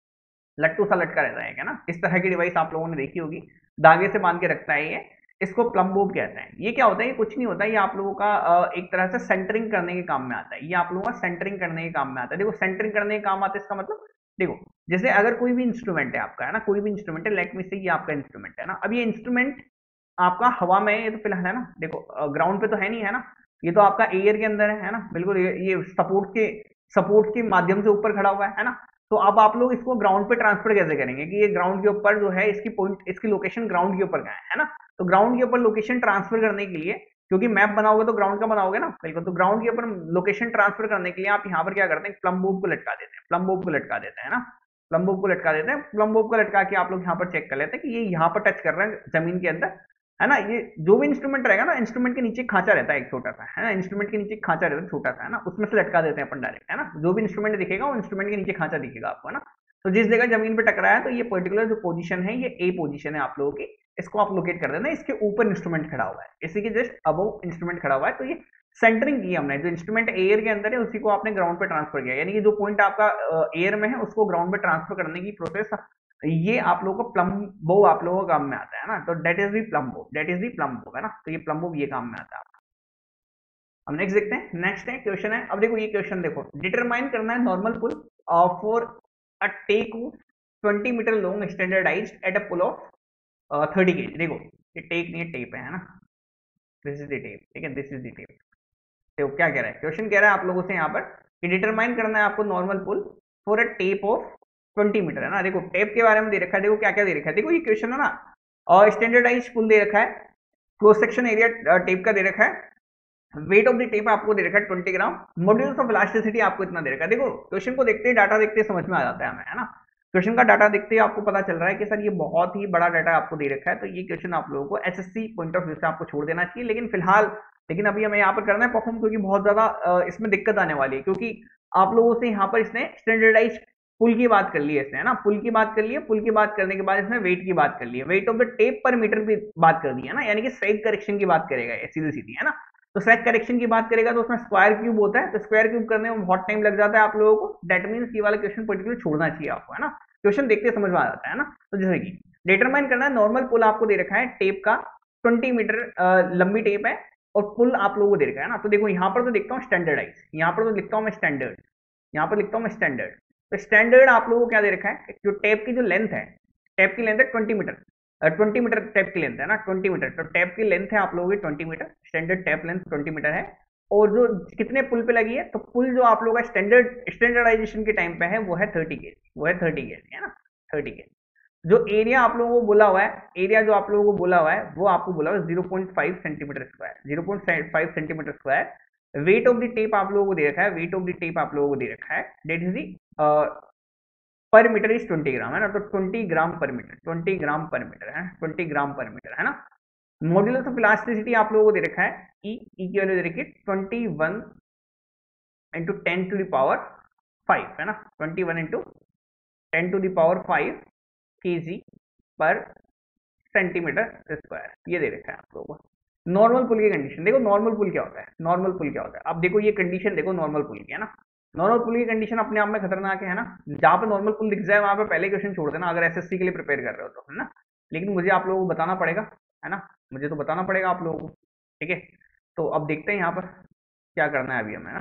लट्टू सा लटका रहता है क्या ना, इस तरह की डिवाइस आप लोगों ने देखी होगी, धागे से बांध के रखता है ये, इसको प्लम बोब कहते हैं। ये क्या होता है, ये कुछ नहीं होता है, ये आप लोगों का एक तरह से सेंटरिंग करने के काम में आता है, ये आप लोगों का सेंटरिंग करने के काम में आता है। देखो सेंटरिंग करने के काम आता है, इसका मतलब देखो जैसे अगर कोई भी इंस्ट्रूमेंट है आपका, है ना, कोई भी इंस्ट्रूमेंट है, लेट मी से ये आपका इंस्ट्रूमेंट है ना, अब ये इंस्ट्रूमेंट आपका हवा में है, ये तो फिलहाल है ना, देखो ग्राउंड पे तो है नहीं, है ना, ये तो आपका एयर के अंदर है ना, बिल्कुल ये सपोर्ट के माध्यम से ऊपर खड़ा हुआ है ना। तो अब आप लोग इसको ग्राउंड पे ट्रांसफर कैसे करेंगे कि ये ग्राउंड के ऊपर जो है इसकी पॉइंट, इसकी लोकेशन ग्राउंड के ऊपर कहाँ है ना। तो ग्राउंड के ऊपर लोकेशन ट्रांसफर करने के लिए, क्योंकि मैप बनाओगे तो ग्राउंड का बनाओगे ना, बिल्कुल, तो ग्राउंड के ऊपर लोकेशन ट्रांसफर करने के लिए आप यहाँ पर क्या करते हैं, प्लम बोब को लटका देते हैं, प्लम बोब को लटका देते हैं ना, प्लम बोब को लटका देते हैं। प्लम बोब को लटका के आप लोग यहाँ पर चेक कर लेते हैं कि ये यहाँ पर टच कर रहा है जमीन के अंदर, है ना। ये जो भी इंस्ट्रूमेंट रहेगा ना, इंस्ट्रूमेंट के नीचे खांचा रहता है एक छोटा सा, है ना, इंस्ट्रूमेंट के नीचे खांचा रहता है छोटा सा, है ना, उसमें से लटका देते हैं अपन डायरेक्ट, है ना। जो भी इंस्ट्रूमेंट दिखेगा वो इंस्ट्रूमेंट के नीचे खांचा दिखेगा आपको, है ना। तो जिस जगह जमीन पे टकराया है, तो ये पर्टिकुलर जो पोजीशन है, ये ए पोजीशन है आप लोगों की, इसको आप लोकेट कर देना। इसके ऊपर इंस्ट्रूमेंट खड़ा हुआ है, इसी के जस्ट अबव इंस्ट्रूमेंट खड़ा हुआ है, तो ये सेंटरिंग की हमने, जो इंस्ट्रूमेंट एयर के अंदर है उसी को आपने ग्राउंड पे ट्रांसफर किया, यानी कि जो पॉइंट आपका एयर में है उसको ग्राउंड पे ट्रांसफर करने की प्रोसेस, ये आप लोगों को प्लम बो आप लोगों को काम में आता है ना। तो that is the plumb bob, that is the plumb bob, है ना। तो ये प्लम बो ये काम में आता है। अब नेक्स्ट देखते हैं, नेक्स्ट है क्वेश्चन है, अब देखो ये क्वेश्चन देखो, डिटरमाइन करना है normal pull for a tape 20 metre long standardised at a pull of 30 kg। देखो ये टेक नहीं है, टेप है ना, दिस इज द टेप, ठीक है, दिस इज द टेप। देखो क्या कह रहा है क्वेश्चन, कह रहा है आप लोगों से यहाँ पर कि डिटरमाइन करना है आपको normal pull for a tape of 20 metre, है ना। देखो टेप के बारे में दे रखा है, देखो क्या क्या दे रखा है, देखो ये क्वेश्चन है ना, और स्टैंडर्डाइज पुल दे रखा है, क्रॉस सेक्शन एरिया टेप का दे रखा है, वेट ऑफ द टेप आपको दे रखा है 20 ग्राम, मॉड्यूल्स ऑफ इलास्टिसिटी आपको इतना दे रखा है। देखो क्वेश्चन को देखते ही, डाटा देखते ही समझ में आ जाता है हमें, है ना। क्वेश्चन का डाटा देखते ही आपको पता चल रहा है कि सर ये बहुत ही बड़ा डाटा आपको दे रखा है, तो ये क्वेश्चन आप लोगों को एसएससी पॉइंट ऑफ व्यू से आपको छोड़ देना चाहिए। लेकिन फिलहाल, लेकिन अभी हमें यहाँ पर करना है परफॉर्म, क्योंकि बहुत ज्यादा इसमें दिक्कत आने वाली है, क्योंकि आप लोगों से यहाँ पर इसने स्टैंडर्डाइज पुल की बात कर ली है इसने, है ना, पुल की बात कर ली है, पुल की बात करने के बाद इसने वेट की बात कर ली है, वेट ऑफ द टेप पर मीटर की बात कर दी है ना, यानी कि सैग करेक्शन की बात करेगा ये सीधी सीधी, है ना। तो सैग करेक्शन की बात करेगा तो उसमें स्क्वायर क्यूब होता है, तो स्क्वायर क्यूब करने में बहुत टाइम लग जाता है आप लोगों को, दैट मीन्स ये वाला क्वेश्चन पर्टिकुलर छोड़ना चाहिए आपको, है ना। क्वेश्चन देखते समझ में आ जाता है ना। तो जैसे कि डिटरमाइन करना है नॉर्मल पुल आपको दे रखा है टेप का, 20 मीटर लंबी टेप है, और पुल आप लोगों को दे रखा है ना। तो देखो यहाँ पर तो लिखता हूँ स्टैंडर्डाइज, यहाँ पर तो लिखता हूँ मैं स्टैंडर्ड, यहाँ पर लिखता हूँ मैं स्टैंडर्ड। तो स्टैंडर्ड आप लोगों को क्या दे रखा है, जो टेप की जो लेंथ है, टेप की लेंथ है 20 मीटर, 20 मीटर टेप की लेंथ है ना, 20 मीटर, तो टेप की लेंथ है आप लोगों की 20 metre, standard tape length 20 metre है। और जो कितने पुल पे लगी है, तो पुल जो आप लोगों का स्टैंडर्डाइजेशन के टाइम पे है वो है 30 kg, वो है 30 kg, है ना, 30 kg। जो एरिया आप लोगों को बोला हुआ है, एरिया जो आप लोगों को बोला हुआ है वो आपको बोला हुआ है 0.5 centimetre square, 0.5 centimetre square. Weight of the tape आप लोगों को दे रखा है, वेट ऑफ द टेप आप लोगों को दे रखा है, डेट इज दी पर मीटर इज 20 ग्राम, है ना। तो 20 ग्राम पर मीटर, 20 ग्राम पर मीटर है, 20 ग्राम पर मीटर, है ना। मॉड्यूलस ऑफ इलास्टिसिटी आप लोगों को दे रखा है, ई की वैल्यू दे रखी है 21 इंटू 10⁵, है ना, 21 इंटू 10⁵ kg पर सेंटीमीटर स्क्वायर, ये दे रखा है आप लोगों को। नॉर्मल पुल की कंडीशन देखो, नॉर्मल पुल क्या होता है, नॉर्मल पुल क्या होता है, अब देखो ये कंडीशन देखो नॉर्मल पुल की, है ना। नॉर्मल पुल की कंडीशन अपने आप में खतरनाक है ना। जहां पे नॉर्मल पुल दिख जाए वहां पे पहले क्वेश्चन छोड़ देना, अगर एसएससी के लिए प्रिपेयर कर रहे हो तो, है ना। लेकिन मुझे आप लोगों को बताना पड़ेगा, है ना, मुझे तो बताना पड़ेगा आप लोगों को, ठीक है। तो अब देखते हैं यहाँ पर क्या करना है अभी हमें, है ना।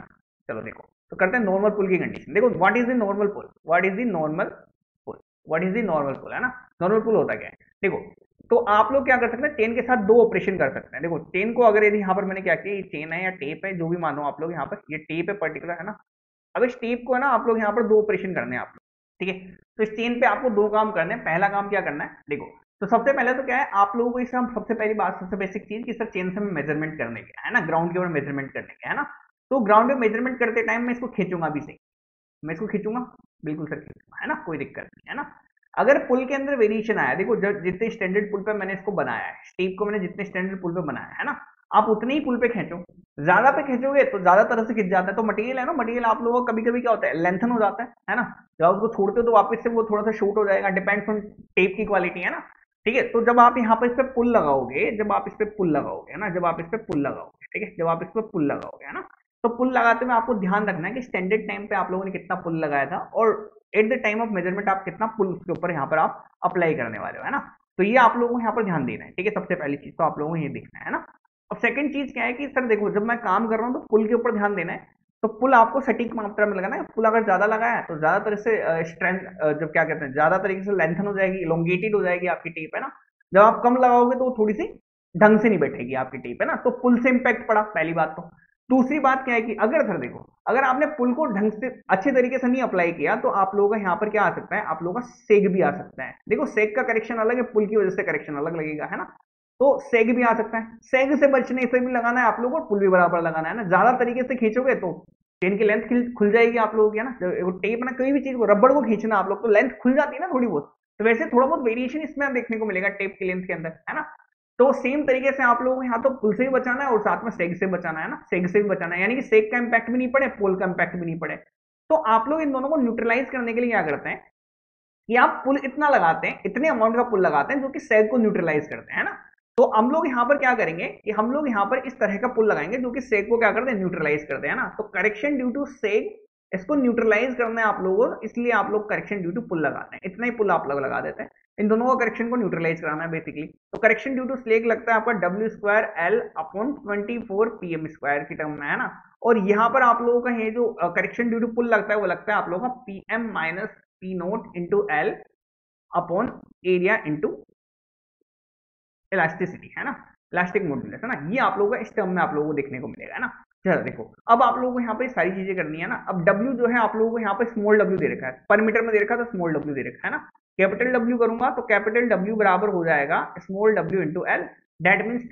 चलो देखो, तो करते हैं नॉर्मल पुल की कंडीशन। देखो what is the normal pull, what is the normal pull, what is the normal pull, है ना। नॉर्मल पुल होता क्या है, देखो, तो आप लोग क्या कर सकते हैं, चेन के साथ दो ऑपरेशन कर सकते हैं। देखो चेन को अगर यदि यहाँ पर मैंने क्या किया, ये चेन है या टेप है, जो भी मानो आप लोग, यहाँ पर ये टेप है पर्टिकुलर, है ना। अब इस टेप को है ना आप लोग यहाँ पर दो ऑपरेशन करने हैं आप लोग, ठीक है। तो इस चेन पे आपको दो काम करने हैं। पहला काम क्या करना है, देखो, तो सबसे पहले तो क्या है, आप लोगों को इसका सबसे पहली बात, सबसे बेसिक चीज कि सर चेन से मैं मेजरमेंट करने के, है ना, ग्राउंड के ऊपर मेजरमेंट करने के, है ना। तो ग्राउंड में मेजरमेंट करते टाइम मैं इसको खींचूंगा भी सही, मैं इसको खींचूंगा, बिल्कुल सर खींचूंगा, है ना, कोई दिक्कत नहीं, है ना। अगर पुल के अंदर वेरिएशन आया, देखो जितने स्टैंडर्ड पुल पे मैंने इसको बनाया है, स्टीप को मैंने जितने स्टैंडर्ड पुल पे बनाया है ना, आप उतने ही पुल पे खींचो। ज्यादा पे खींचोगे तो ज्यादा तरह से खिंच जाता है। तो मटेरियल है ना, मटेरियल आप लोगों का कभी कभी क्या होता है, लेंथन हो जाता है ना। जब आप उसको छोड़ते हो तो वापस से वो थोड़ा सा शॉर्ट हो जाएगा, डिपेंड्स ऑन टेप की क्वालिटी, है ना। ठीक है, तो जब आप यहाँ पर इस पे पुल लगाओगे, जब आप इस पे पुल लगाओगे, है ना, जब आप इस पे पुल लगाओगे, ठीक है, जब आप इस पे पुल लगाओगे, है ना, तो पुल लगाते हुए आपको ध्यान रखना है कि स्टैंडर्ड टाइम पे आप लोगों ने कितना पुल लगाया था, और at the time of measurement आप कितना पुल उसके ऊपर यहाँ पर आप अप्लाई करने वाले हो, है ना। तो ये आप लोगों को यहाँ पर ध्यान देना है, ठीक है। सबसे पहली चीज तो आप लोगों को ये देखना है ना। अब सेकंड चीज क्या है कि सर देखो, जब मैं काम कर रहा हूँ तो पुल के ऊपर ध्यान देना है। तो पुल आपको सटीक मात्रा में लगाना है। पुल अगर ज्यादा लगाया है तो ज्यादा तरह से स्ट्रेंथ, जब क्या कहते हैं, ज्यादा तरीके से लेंथन हो जाएगी, इलोंगेटेड हो जाएगी आपकी टेप, है ना। जब आप कम लगाओगे तो वो थोड़ी सी ढंग से नहीं बैठेगी आपकी टेप, है ना। तो पुल से इंपैक्ट पड़ा, पहली बात तो। दूसरी बात क्या है कि अगर सर देखो, अगर आपने पुल को ढंग से अच्छे तरीके से नहीं अप्लाई किया तो आप लोगों का यहाँ पर क्या आ सकता है, आप लोगों का सेग भी आ सकता है। देखो सेग का करेक्शन अलग है, पुल की वजह से करेक्शन अलग लगेगा, है ना। तो सेग भी आ सकता है, सेग से बचने से भी लगाना है आप लोगों को, पुल भी बराबर लगाना है ना। ज्यादा तरीके से खींचोगे तो चेन की लेंथ खुल जाएगी आप लोगों की, है ना। वो टेप ना, कोई भी चीज को, रबड़ को खींचना आप लोग तो लेंथ खुल जाती है ना थोड़ी बहुत। तो वैसे थोड़ा बहुत वेरिएशन इसमें देखने को मिलेगा टेप की लेंथ के अंदर, है ना। तो सेम तरीके से आप लोगों को यहाँ तो पुल से भी बचाना है और साथ में सेग से बचाना है ना, सेग से भी बचाना है, यानी कि सेग का इंपैक्ट भी नहीं पड़े, पोल का इंपैक्ट भी नहीं पड़े। तो आप लोग इन दोनों को न्यूट्रलाइज करने के लिए क्या करते हैं कि आप पुल इतना लगाते हैं, इतने अमाउंट का पुल लगाते हैं जो कि सेग को न्यूट्रलाइज करते हैं, है ना। तो हम लोग यहाँ पर क्या करेंगे कि हम लोग यहाँ पर इस तरह का पुल लगाएंगे जो कि सेग को क्या करते हैं, न्यूट्रलाइज करते हैं ना। तो करेक्शन ड्यू टू सेग, इसको न्यूट्रलाइज करना है आप लोगों को, इसलिए आप लोग करेक्शन ड्यू टू पुल लगाते हैं। इतना ही पुल आप लोग लगा देते हैं, इन दोनों को करेक्शन को न्यूट्रलाइज कराना है बेसिकली। तो करेक्शन ड्यू टू स्लेग लगता है आपका W square L upon 24 PM square की टर्म में, है ना। और यहाँ पर आप लोगों का ये जो करेक्शन ड्यू टू पुल लगता है वो लगता है आप लोगों का PM minus P nought into L upon area into elasticity, है ना, इलास्टिक मॉड्यूलस, है ना। ये आप लोगों का इस टर्म में आप लोगों को देखने को मिलेगा, है ना। चलो देखो, अब आप लोगों को यहाँ पे सारी चीजें करनी है ना। अब डब्ल्यू जो है आप लोगों को यहाँ पर स्मॉल डब्ल्यू दे रखा है, पर मीटर में दे रखा है तो स्मॉल डब्ल्यू दे रखा है ना। कैपिटल डब्ल्यू करूंगा तो कैपिटल डब्ल्यू बराबर हो जाएगा small W into L, that means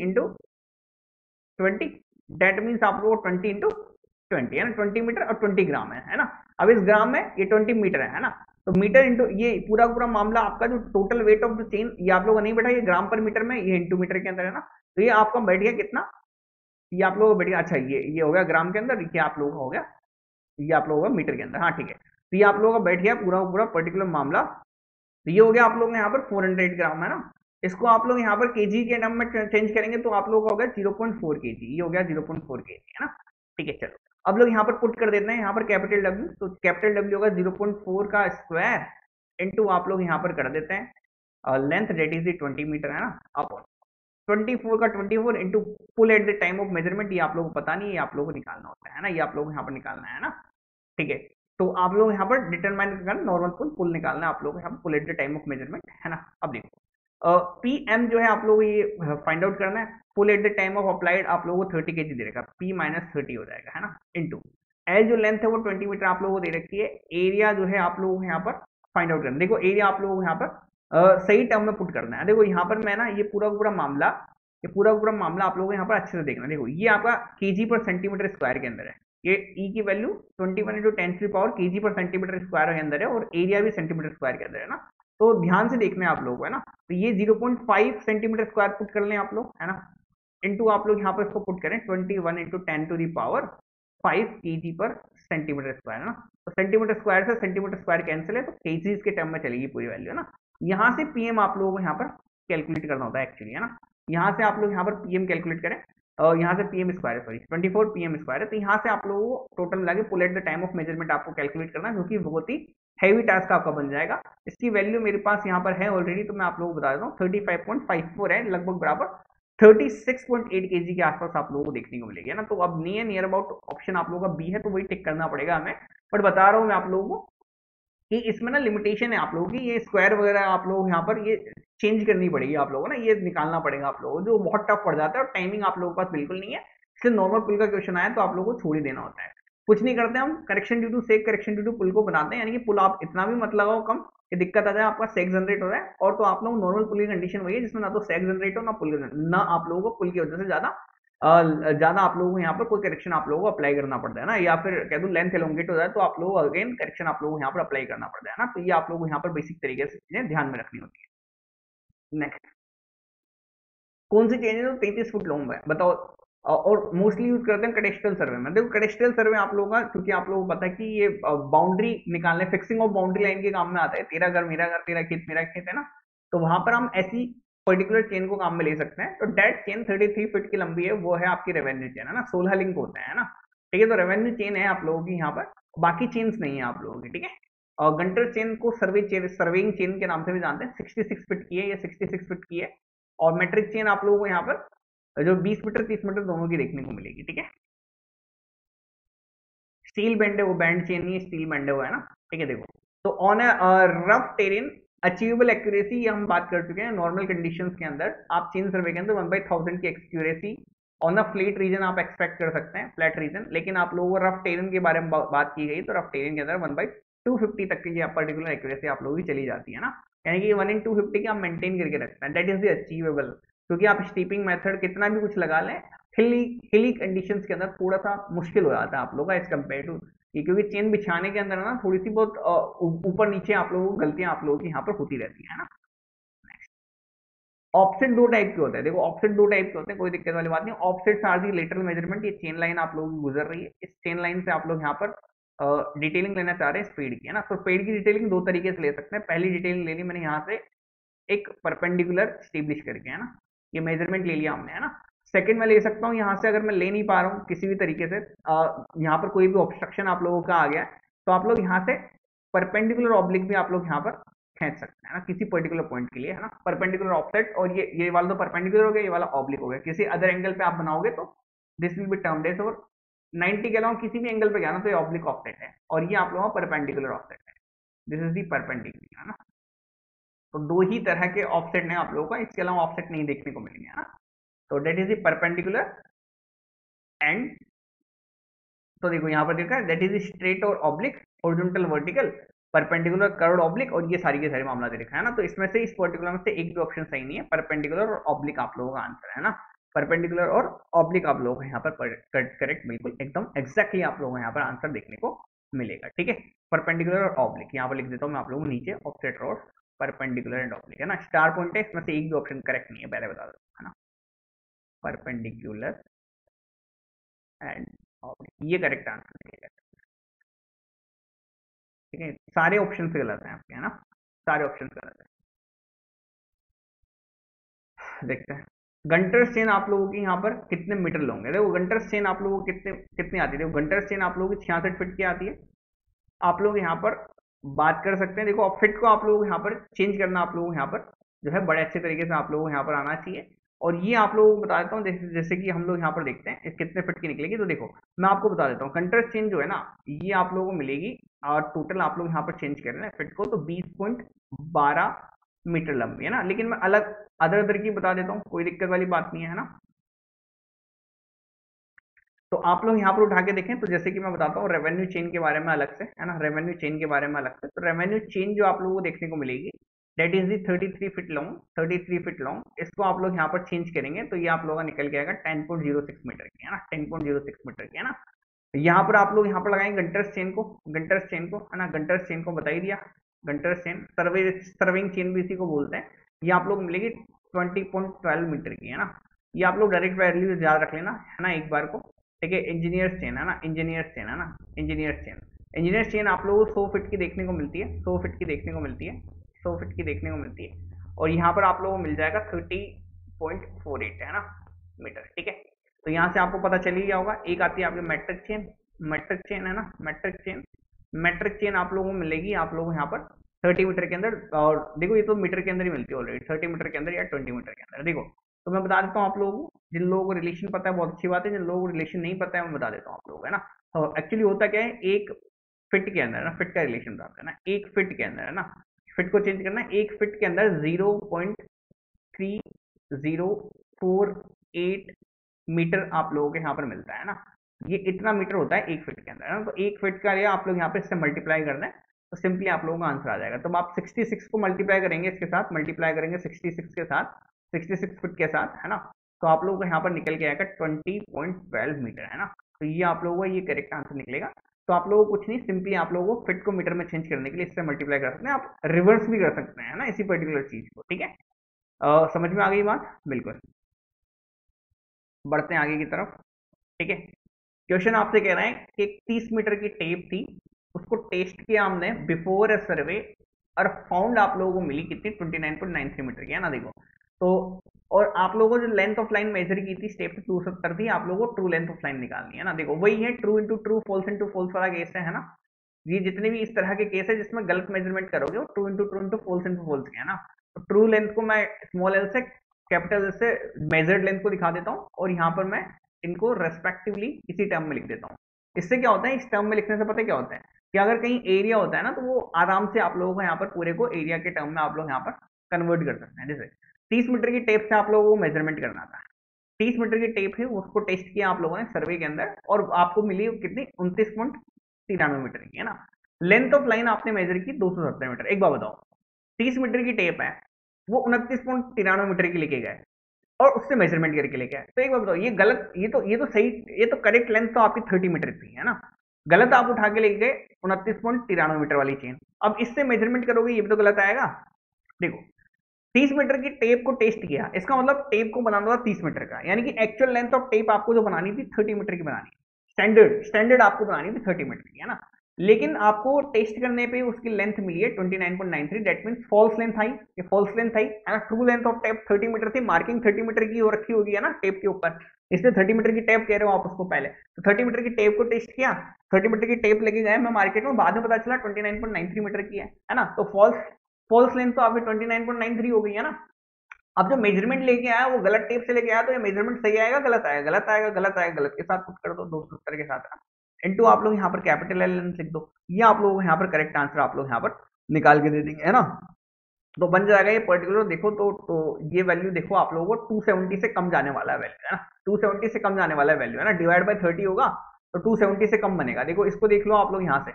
20 that means आप लोगों को 20 × 20, है ना, 20 मीटर और 20 ग्राम है ना। अब इस ग्राम में ये 20 मीटर है ना। तो मीटर इंटू ये पूरा पूरा मामला आपका जो total weight of the chain, ये आप लोगों ने नहीं बैठा, ये ग्राम पर मीटर में, ये इंटू मीटर के अंदर, है ना। तो ये आपका बैठ गया कितना, ये आप लोगों को बैठ गया, अच्छा ये हो गया ग्राम के अंदर, ये आप लोगों का हो गया, ये आप लोगों का मीटर के अंदर, हाँ ठीक है। तो ये आप लोगों का बैठ गया पूरा पूरा पर्टिकुलर मामला। तो ये हो गया आप लोग यहाँ पर 400 ग्राम, है ना। इसको आप लोग यहाँ पर केजी के टर्म में चेंज करेंगे तो आप लोगों का हो गया 0.4 केजी, ये हो गया 0.4 केजी, है ना। ठीक है, चलो अब लोग यहाँ पर पुट कर देते हैं, यहाँ पर कैपिटल डब्ल्यू, तो कैपिटल डब्ल्यू होगा 0.4 का स्क्वायर इंटू आप लोग यहाँ पर कर देते हैं लेंथ, डेट इज 20 मीटर, है ना, अपॉन 24 का 24 into pull at the time of measurement, ये आप लोगों को पता नहीं, ये आप लोगों को निकालना होता है ना, ये आप लोगों को यहाँ पर निकालना है ना। ठीक है, तो आप लोग यहाँ पर डिटरमाइन करना, नॉर्मल पुल पुल निकालना है आप लोगों को यहाँ पर, pull at the time of measurement, है ना। अब देखो पी एम जो है आप लोग ये फाइंड आउट करना है, pull at the time of applied आप लोगों को 30 केजी दे रखा, पी माइनस 30 हो जाएगा, है ना, इंटू एल जो लेंथ है वो 20 मीटर आप लोगों को दे रखी है। एरिया जो है आप लोगों को यहाँ पर फाइंड आउट करना, देखो एरिया आप लोगों को यहाँ पर सही टर्म में पुट करना है। देखो यहाँ पर मैं ना ये पूरा पूरा मामला, ये पूरा पूरा मामला आप लोगों को यहाँ पर अच्छे से देखना। देखो ये आपका केजी पर सेंटीमीटर स्क्वायर के अंदर है, ये ई की वैल्यू 21 × 10⁻⁴ केजी पर सेंटीमीटर स्क्वायर के अंदर है, और एरिया भी सेंटीमीटर स्क्वायर के अंदर है ना। तो ध्यान से देखना है आप लोगों को, है ना। तो ये 0.5 सेंटीमीटर स्क्वायर पुट कर लें आप लोग, है ना, इंटू आप लोग यहाँ पर इसको पुट करें 21 × 10⁵ केजी पर सेंटीमीटर स्क्वायर, है ना। तो सेंटीमीटर स्क्वायर से सेंटीमीटर स्क्वायर कैंसिल है, तो केजीज के टर्म में चलेगी पूरी वैल्यू, है ना। यहाँ से पीएम आप लोगों को यहाँ पर कैलकुलेट करना होता है एक्चुअली, है ना। यहाँ से आप लोग यहाँ पर पीएम कैलकुलेट करें, और यहाँ से PM square, sorry 24 PM square है। तो यहाँ से आप लोगों को टोटल मिला के pull at the time of measurement आपको कैलकुलेट करना है, जो कि बहुत ही हैवी टास्क आपका बन जाएगा। इसकी वैल्यू मेरे पास यहाँ पर है ऑलरेडी, तो मैं आप लोगों को बता देता हूँ 35.54 है, लगभग बराबर 36.8 kg के आसपास आप लोगों को देखने को मिलेगी, है ना। तो अब नियर अबाउट ऑप्शन आप लोगों का बी है, तो वही टिक करना पड़ेगा हमें। बट बता रहा हूँ मैं आप लोगों को कि इसमें ना लिमिटेशन है आप लोगों की, ये स्क्वायर वगैरह आप लोग यहाँ पर ये चेंज करनी पड़ेगी आप लोगों को ना, ये निकालना पड़ेगा आप लोगों को, जो बहुत टफ पड़ जाता है और टाइमिंग आप लोगों के पास बिल्कुल नहीं है। इसलिए नॉर्मल पुल का क्वेश्चन आया तो आप लोगों को छोड़ ही देना होता है, कुछ नहीं करते हम, correction due to sag correction due to pull को बनाते हैं, यानी कि पुल आप इतना भी मत लगाओ कम कि दिक्कत आ जाए, आपका सेक जनरेट हो रहा है। और तो आप लोग नॉर्मल पुल की कंडीशन वही है जिसमें ना तो सेक जनरेट हो ना पुल ना आप लोगों को पुल की वजह से ज्यादा आप लोगों को यहाँ पर कोई करेक्शन आप लोगों को अप्लाई करना पड़ता है ना, या फिर कह दूं लेंथ एलोंगेट हो जाए तो आप लोगों को अगेन करेक्शन आप लोगों को यहाँ पर अप्लाई करना पड़ता है ना। तो ये आप लोगों को यहाँ पर बेसिक तरीके से चीजें ध्यान में रखनी होती है। नेक्स्ट, कौन सी चेंज है तो 33 फुट लॉन्ग है, बताओ। और मोस्टली यूज करते हैं कडेस्ट्रियल सर्वे में। देखो कडेस्ट्रियल सर्वे आप लोगों का, क्योंकि आप लोगों को पता है कि ये बाउंड्री निकालने, फिक्सिंग ऑफ बाउंड्री लाइन के काम में आता है, तेरा घर मेरा घर, तेरा खेत मेरा खेत, है ना। तो वहां पर हम ऐसी पर्टिकुलर चेन को काम में ले सकते हैं। तो डेट चेन 33 फीट की लंबी है, वो है आपकी रेवेन्यू चेन, है ना। 16 लिंक होते हैं, है ना। ठीक है, तो रेवेन्यू चेन है आप लोगों की यहाँ पर, बाकी चेन्स नहीं है आप लोगों की, ठीक है। और गंटर चेन को सर्वेइंग चेन के नाम से भी जानते हैं, 66 फीट की है, ये 66 फीट की है। और मेट्रिक चेन आप लोगों को यहाँ पर जो 20 मीटर 30 मीटर दोनों की देखने को मिलेगी, ठीक है। स्टील बैंड है, वो बैंड चेन नहीं है, स्टील बैंड है वो, है ना। ठीक है, देखो तो on rough terrain achievable accuracy, ये हम बात कर चुके हैं। नॉर्मल कंडीशंस के अंदर आप चेन सर्वे के अंदर 1/1000 की accuracy on a flat region आप एक्सपेक्ट कर सकते हैं, फ्लैट रीजन। लेकिन आप लोगों को रफ टेरेन के बारे में बात की गई, तो रफ टेरेन के अंदर 1/250 तक की पर्टिकुलर एक्यूरेसी आप लोगों की चली जाती है ना, यानी कि 1/250 की आप मेंटेन करके रखते हैं, दैट इज द अचीवेबल। क्योंकि आप स्टीपिंग मेथड कितना भी कुछ लगा लें, हिली हिली कंडीशंस के अंदर थोड़ा सा मुश्किल हो जाता है आप लोगों का एज कम्पेयर टू, क्योंकि चेन बिछाने के अंदर ना थोड़ी सी बहुत ऊपर नीचे आप लोगों को गलतियां आप लोगों की यहाँ पर होती रहती है ना। ऑफसेट दो टाइप के होते हैं, देखो ऑफसेट दो टाइप के होते हैं, कोई दिक्कत वाली बात नहीं। Offset are the lateral measurement, ये चेन लाइन आप लोगों की गुजर रही है, इस चेन लाइन से आप लोग यहाँ पर डिटेलिंग लेना चाह रहे हैं स्पीड की, है ना। तो स्पीड की डिटेलिंग दो तरीके से ले सकते हैं। पहली डिटेलिंग ले ली मैंने यहाँ से एक परपेंडिकुलर स्टेब्लिश करके, है ना, ये मेजरमेंट ले लिया हमने, है ना। सेकंड मैं ले सकता हूँ यहाँ से, अगर मैं ले नहीं पा रहा हूँ किसी भी तरीके से, यहाँ पर कोई भी ऑब्स्ट्रक्शन आप लोगों का आ गया है, तो आप लोग यहाँ से परपेंडिकुलर ऑब्लिक भी आप लोग यहाँ पर खींच सकते हैं ना, किसी पर्टिकुलर पॉइंट के लिए, है ना। परपेंडिकुलर ऑफसेट, और ये वाला तो परपेंडिकुलर हो गया, ये वाला ऑब्लिक हो गया। किसी अदर एंगल पे आप बनाओगे तो this will be termed as, और 90 के अलावा किसी भी एंगल पे गया ना तो ये ऑब्लिक ऑफसेट है, और ये आप लोगों का परपेंडिकुलर ऑफसेट है, दिस इज दी परपेंडिकुलर, है ना। तो दो ही तरह के ऑफसेट हैं आप लोगों का, इसके अलावा ऑफसेट नहीं देखने को मिलेंगे, है ना। तो that is the perpendicular and, तो देखो यहाँ पर देखा, दैट इज स्ट्रेट और oblique, horizontal vertical, perpendicular curved oblique, और ये सारी के सारे मामला दे रखा है ना। तो इसमें से, इस पर्टिकुलर में से एक भी ऑप्शन सही नहीं है, परपेंडिकुलर और ऑब्लिक आप लोगों का आंसर है ना। परपेंडिकुलर और ऑब्लिक आप लोगों को यहाँ पर करेक्ट बिल्कुल एकदम एग्जैक्टली आप लोगों को यहाँ पर आंसर देखने को मिलेगा, ठीक है। परपेंडिकुलर और ऑब्लिक यहाँ पर लिख देता हूँ मैं आप लोगों को नीचे, ऑफसेट और परपेंडिकुलर एंड ऑब्लिक, है ना। स्टार पॉइंट है, इसमें से एक भी ऑप्शन करेक्ट नहीं है, पहले बता दो, है ना। परपेंडिकुलर एंड ऑब्लिक, ये करेक्ट आंसर है, ठीक है। सारे ऑप्शन गलत हैं आपके, है ना, सारे ऑप्शन गलत है। देखते हैं गंटर्स चेन आप लोगों की यहाँ पर कितने मीटर लॉन्ग है। देखो गंटर्स चेन आप लोगों को कितने कितनी आती है, देखो गंटर्स चेन आप लोगों की 66 फीट की आती है। आप लोग यहाँ पर बात कर सकते हैं, देखो ऑफसेट को आप लोग यहाँ पर चेंज करना, आप लोग यहाँ पर जो है बड़े अच्छे तरीके से आप लोगों को यहाँ पर आना चाहिए। और ये आप लोगों को बता देता हूँ, जैसे कि हम लोग यहाँ पर देखते हैं इस कितने फिट की निकलेगी। तो देखो मैं आपको बता देता हूँ, कंट्रास्ट चेंज जो है ना, ये आप लोगों को मिलेगी, और टोटल आप लोग यहाँ पर चेंज कर रहे हैं फिट को, तो 20.12 मीटर लंबी, है ना। लेकिन मैं अलग अदर अदर की बता देता हूँ, कोई दिक्कत वाली बात नहीं है ना। तो आप लोग यहाँ पर उठा के देखें, तो जैसे कि मैं बताता हूँ रेवेन्यू चेन के बारे में अलग से, है ना, रेवेन्यू चेन के बारे में अलग से। तो रेवेन्यू चेन जो आप लोगों को देखने को मिलेगी, that is the 33 feet long, 33 feet long. इसको आप लोग यहाँ पर चेंज करेंगे तो ये आप लोगों का निकल के आएगा 10.06 मीटर की, है ना, 10.06 मीटर की, है ना। तो यहाँ पर आप लोग यहाँ पर लगाएंगे गंटर्स चेन को, गंटर्स चेन को, है ना, गंटर्स चेन को बता ही दिया। गंटर्स चेन सर्विंग चेन भी इसी को बोलते हैं। ये आप लोग मिलेगी 20.12 मीटर की, है ना। ये आप लोग डायरेक्ट वैल्यू याद रख लेना, है ना, एक बार को, ठीक है। इंजीनियर्स चेन, है ना, इंजीनियर्स चेन, है ना, इंजीनियर्स चेन। इंजीनियर्स चेन आप लोगों को 100 फीट की देखने को मिलती है, 100 फीट की देखने को मिलती है, 100 फीट की देखने को मिलती है। और यहाँ पर आप लोगों को मिल जाएगा 30.48, है ना, मीटर, ठीक है। तो यहाँ से आपको पता चल ही गया होगा। एक आती है आपकी मेट्रिक चेन, मेट्रिक चेन, है ना, मेट्रिक चेन। मेट्रिक चेन आप लोगों को मिलेगी, आप लोगों को यहाँ पर 30 मीटर के अंदर, और देखो ये तो मीटर के अंदर ही मिलती है ऑलरेडी, 30 मीटर के अंदर या 20 मीटर के अंदर। देखो तो मैं बता देता हूँ आप लोगों को, जिन लोगों को रिलेशन पता है बहुत अच्छी बात है, जिन लोगों को रिलेशन नहीं पता है मैं बता देता हूँ आप लोगों को, है ना। तो एक्चुअली होता क्या है, एक फिट के अंदर, ना फिट का रिलेशन बता है ना, एक फिट के अंदर, है ना, फिट को चेंज करना है, एक फिट के अंदर 0.3048 मीटर आप लोगों के यहाँ पर मिलता है ना। ये इतना मीटर होता है एक फिट के अंदर, है ना। तो एक फिट का लिए आप लोग यहाँ पे इससे मल्टीप्लाई करना है, तो सिंपली आप लोगों का आंसर आ जाएगा। तो आप 66 को मल्टीप्लाई करेंगे इसके साथ, मल्टीप्लाई करेंगे 66 के साथ, 66 फिट के साथ, है ना। तो आप लोगों को यहाँ पर निकल के आएगा 20.12 मीटर, है ना। तो ये आप लोगों को ये करेक्ट आंसर निकलेगा। तो आप लोगों को कुछ नहीं, सिंपली आप लोगों को फिट को मीटर में चेंज करने के लिए इससे मल्टीप्लाई कर सकते हैं, आप रिवर्स भी कर सकते हैं, है ना, इसी पर्टिकुलर चीज को, ठीक है। समझ में आ गई बात, बिल्कुल। बढ़ते हैं आगे की तरफ, ठीक है। क्वेश्चन आपसे कह रहा है कि एक 30 मीटर की टेप थी, उसको टेस्ट किया हमने बिफोर अ सर्वे, और फाउंड आप लोगों को मिली कितनी, 29.93 मीटर की, है ना। देखो तो, और आप लोगों को जो लेंथ ऑफ लाइन मेजर की थी स्टेप 270 थी, आप लोगों को ट्रू लेंथ ऑफ लाइन निकालनी है ना। देखो वही है, true into true, false into false वाला केस है ना। ये जितने भी इस तरह के केस है जिसमें गलत मेजरमेंट करोगे, वो true into false into false के, है ना। तो ट्रू लेंथ को मैं स्मॉल एल से कैपिटल एल से मेजर्ड लेंथ को दिखा देता हूँ, और यहाँ पर मैं इनको रेस्पेक्टिवली इसी टर्म में लिख देता हूँ। इससे क्या होता है, इस टर्म में लिखने से पता है क्या होता है, कि अगर कहीं एरिया होता है ना, तो वो आराम से आप लोगों को यहाँ पर पूरे को एरिया के टर्म में आप लोग यहाँ पर कन्वर्ट कर सकते हैं। जैसे 30 मीटर की टेप से आप लोगों को मेजरमेंट करना था, 30 मीटर की टेप है, उसको टेस्ट किया आप लोगों ने सर्वे के अंदर, और आपको मिली कितनी, 29.93 मीटर की, है ना। लेंथ ऑफ लाइन आपने मेजर की 270 मीटर। एक बार बताओ, 30 मीटर की टेप है, वो 29.93 मीटर की लेके गए, और उससे मेजरमेंट करके लेके आए। तो एक बार बताओ, ये गलत, ये तो सही, ये तो करेक्ट लेंथ तो आपकी 30 मीटर थी, है ना। गलत आप उठा के लेके गए 29.93 मीटर वाली चेन। अब इससे मेजरमेंट करोगे, ये भी तो गलत आएगा। देखो 30 मीटर की टेप को टेस्ट किया, इसका मतलब टेप को बनाना था 30 मीटर का, यानी कि एक्चुअल लेंथ ऑफ टेप आपको जो बनानी थी 30 मीटर की बनानी, स्टैंडर्ड आपको बनानी थी 30 मीटर की, है ना। लेकिन आपको टेस्ट करने पे उसकी लेंथ मिली है 29.93, दैट मींस फॉल्स लेंथ आई, ये फॉल्स लेंथ आई, है ना। True length of tape 30 metre थी, मार्किंग 30 मीटर की हो रखी होगी, है ना, टेप के ऊपर, इसलिए 30 मीटर की टेप कह रहे हो आप उसको पहले। तो 30 मीटर की टेप को टेस्ट किया, 30 मीटर की टेप लेके गए मैं मार्केट में, बाद में पता चला 29.93 मीटर की है ना। तो फॉल्स लेंथ तो आपकी 29.93 हो गई, है ना। अब जो मेजरमेंट लेके आया वो गलत टेप से लेके आया, तो ये मेजरमेंट सही आएगा, गलत आएगा, गलत आएगा, गलत आएगा, गलत के साथ पुट कर दो, 270 के साथ इनटू आप लोग यहाँ पर कैपिटल एल लिख दो, ये आप लोगों को यहाँ पर करेक्ट आंसर आप लोग यहाँ पर निकाल के दे देंगे, है ना। तो बन जाएगा ये पर्टिकुलर, देखो तो ये वैल्यू देखो आप लोगों को 270 से कम जाने वाला है वैल्यू, है ना। 270 से कम जाने वाला है वैल्यू, है ना, डिवाइड बाय 30 होगा तो 270 से कम बनेगा। देखो इसको देख लो आप लोग, यहाँ से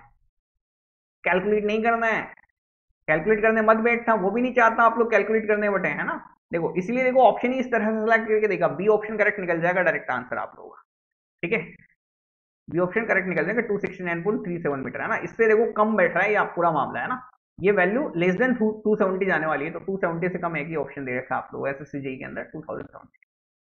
कैलकुलेट नहीं करना है, कैलकुलेट करने मत बैठना, वो भी नहीं चाहता आप लोग कैलकुलेट करने बटे, है ना। देखो इसलिए देखो ऑप्शन ही इस तरह से सिलेक्ट करके देखा, बी ऑप्शन करेक्ट निकल जाएगा डायरेक्ट आंसर आप लोगों का, ठीक है। बी ऑप्शन करेक्ट निकल जाएगा 269.37 मीटर, है ना। इससे देखो कम बैठ रहा है ये आप पूरा मामला, है ना। ये वैल्यू लेस देन 270 जाने वाली है, तो 270 से कम एक ही ऑप्शन दे रखा आप लोग एसएससी के अंदर 2070।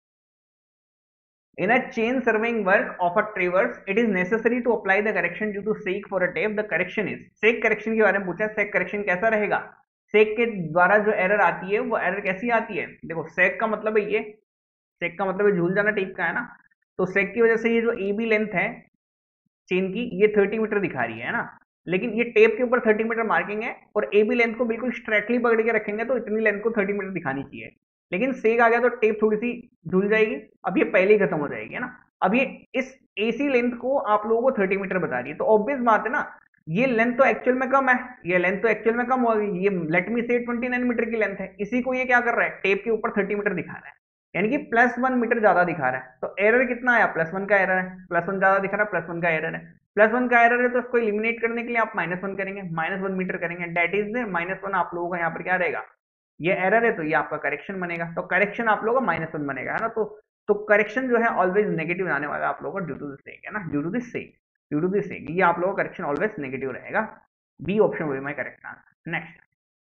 In a chain surveying work of a traverse, it is necessary to apply the correction due to sake for a tape. The correction is, sake correction के बारे में पूछा, sake correction कैसा रहेगा, sake के द्वारा जो एरर आती है वो एरर कैसी आती है। देखो sake का मतलब है ये, sake का मतलब है झूल जाना टेप का, है ना। तो sake की वजह से ये जो AB लेंथ है चेन की, ये 30 मीटर दिखा रही है ना, लेकिन ये टेप के ऊपर 30 मीटर मार्किंग है, और AB लेंथ को बिल्कुल स्ट्रेटली पकड़ के रखेंगे तो इतनी लेंथ को 30 मीटर दिखानी चाहिए, लेकिन सेक आ गया तो टेप थोड़ी सी झूल जाएगी, अब ये पहले ही खत्म हो जाएगी, है ना। अब ये इस AC लेंथ को आप लोगों को 30 मीटर बता रही है, तो ऑब्वियस बात है ना, ये लेंथ तो एक्चुअल में कम है, ये लेंथ तो एक्चुअल में कम होगी, ये लेट मी से 29 मीटर की लेंथ है, इसी को ये क्या कर रहा है, टेप के ऊपर 30 मीटर दिखा रहा है, यानी कि +1 मीटर ज्यादा दिखा रहा है। तो एरर कितना आया, +1 का एरर है, +1 ज्यादा दिखा रहा है, +1 का एरर है, +1 का एरर है, तो इसको एलिमिनेट करने के लिए आप -1 करेंगे, -1 मीटर करेंगे, डेट इज -1 आप लोगों का यहाँ पर क्या रहेगा, ये एरर है तो ये आपका करेक्शन बनेगा, तो करेक्शन आप लोगों का -1 बनेगा, है ना। तो करेक्शन जो है ऑलवेज नेगेटिव आने वाला है आप लोगों का, ड्यू टू दिस सेक, है ना, due to this sag, due to this sag, ये आप लोगों का करेक्शन ऑलवेज नेगेटिव रहेगा। B option will be my correct answer. Next,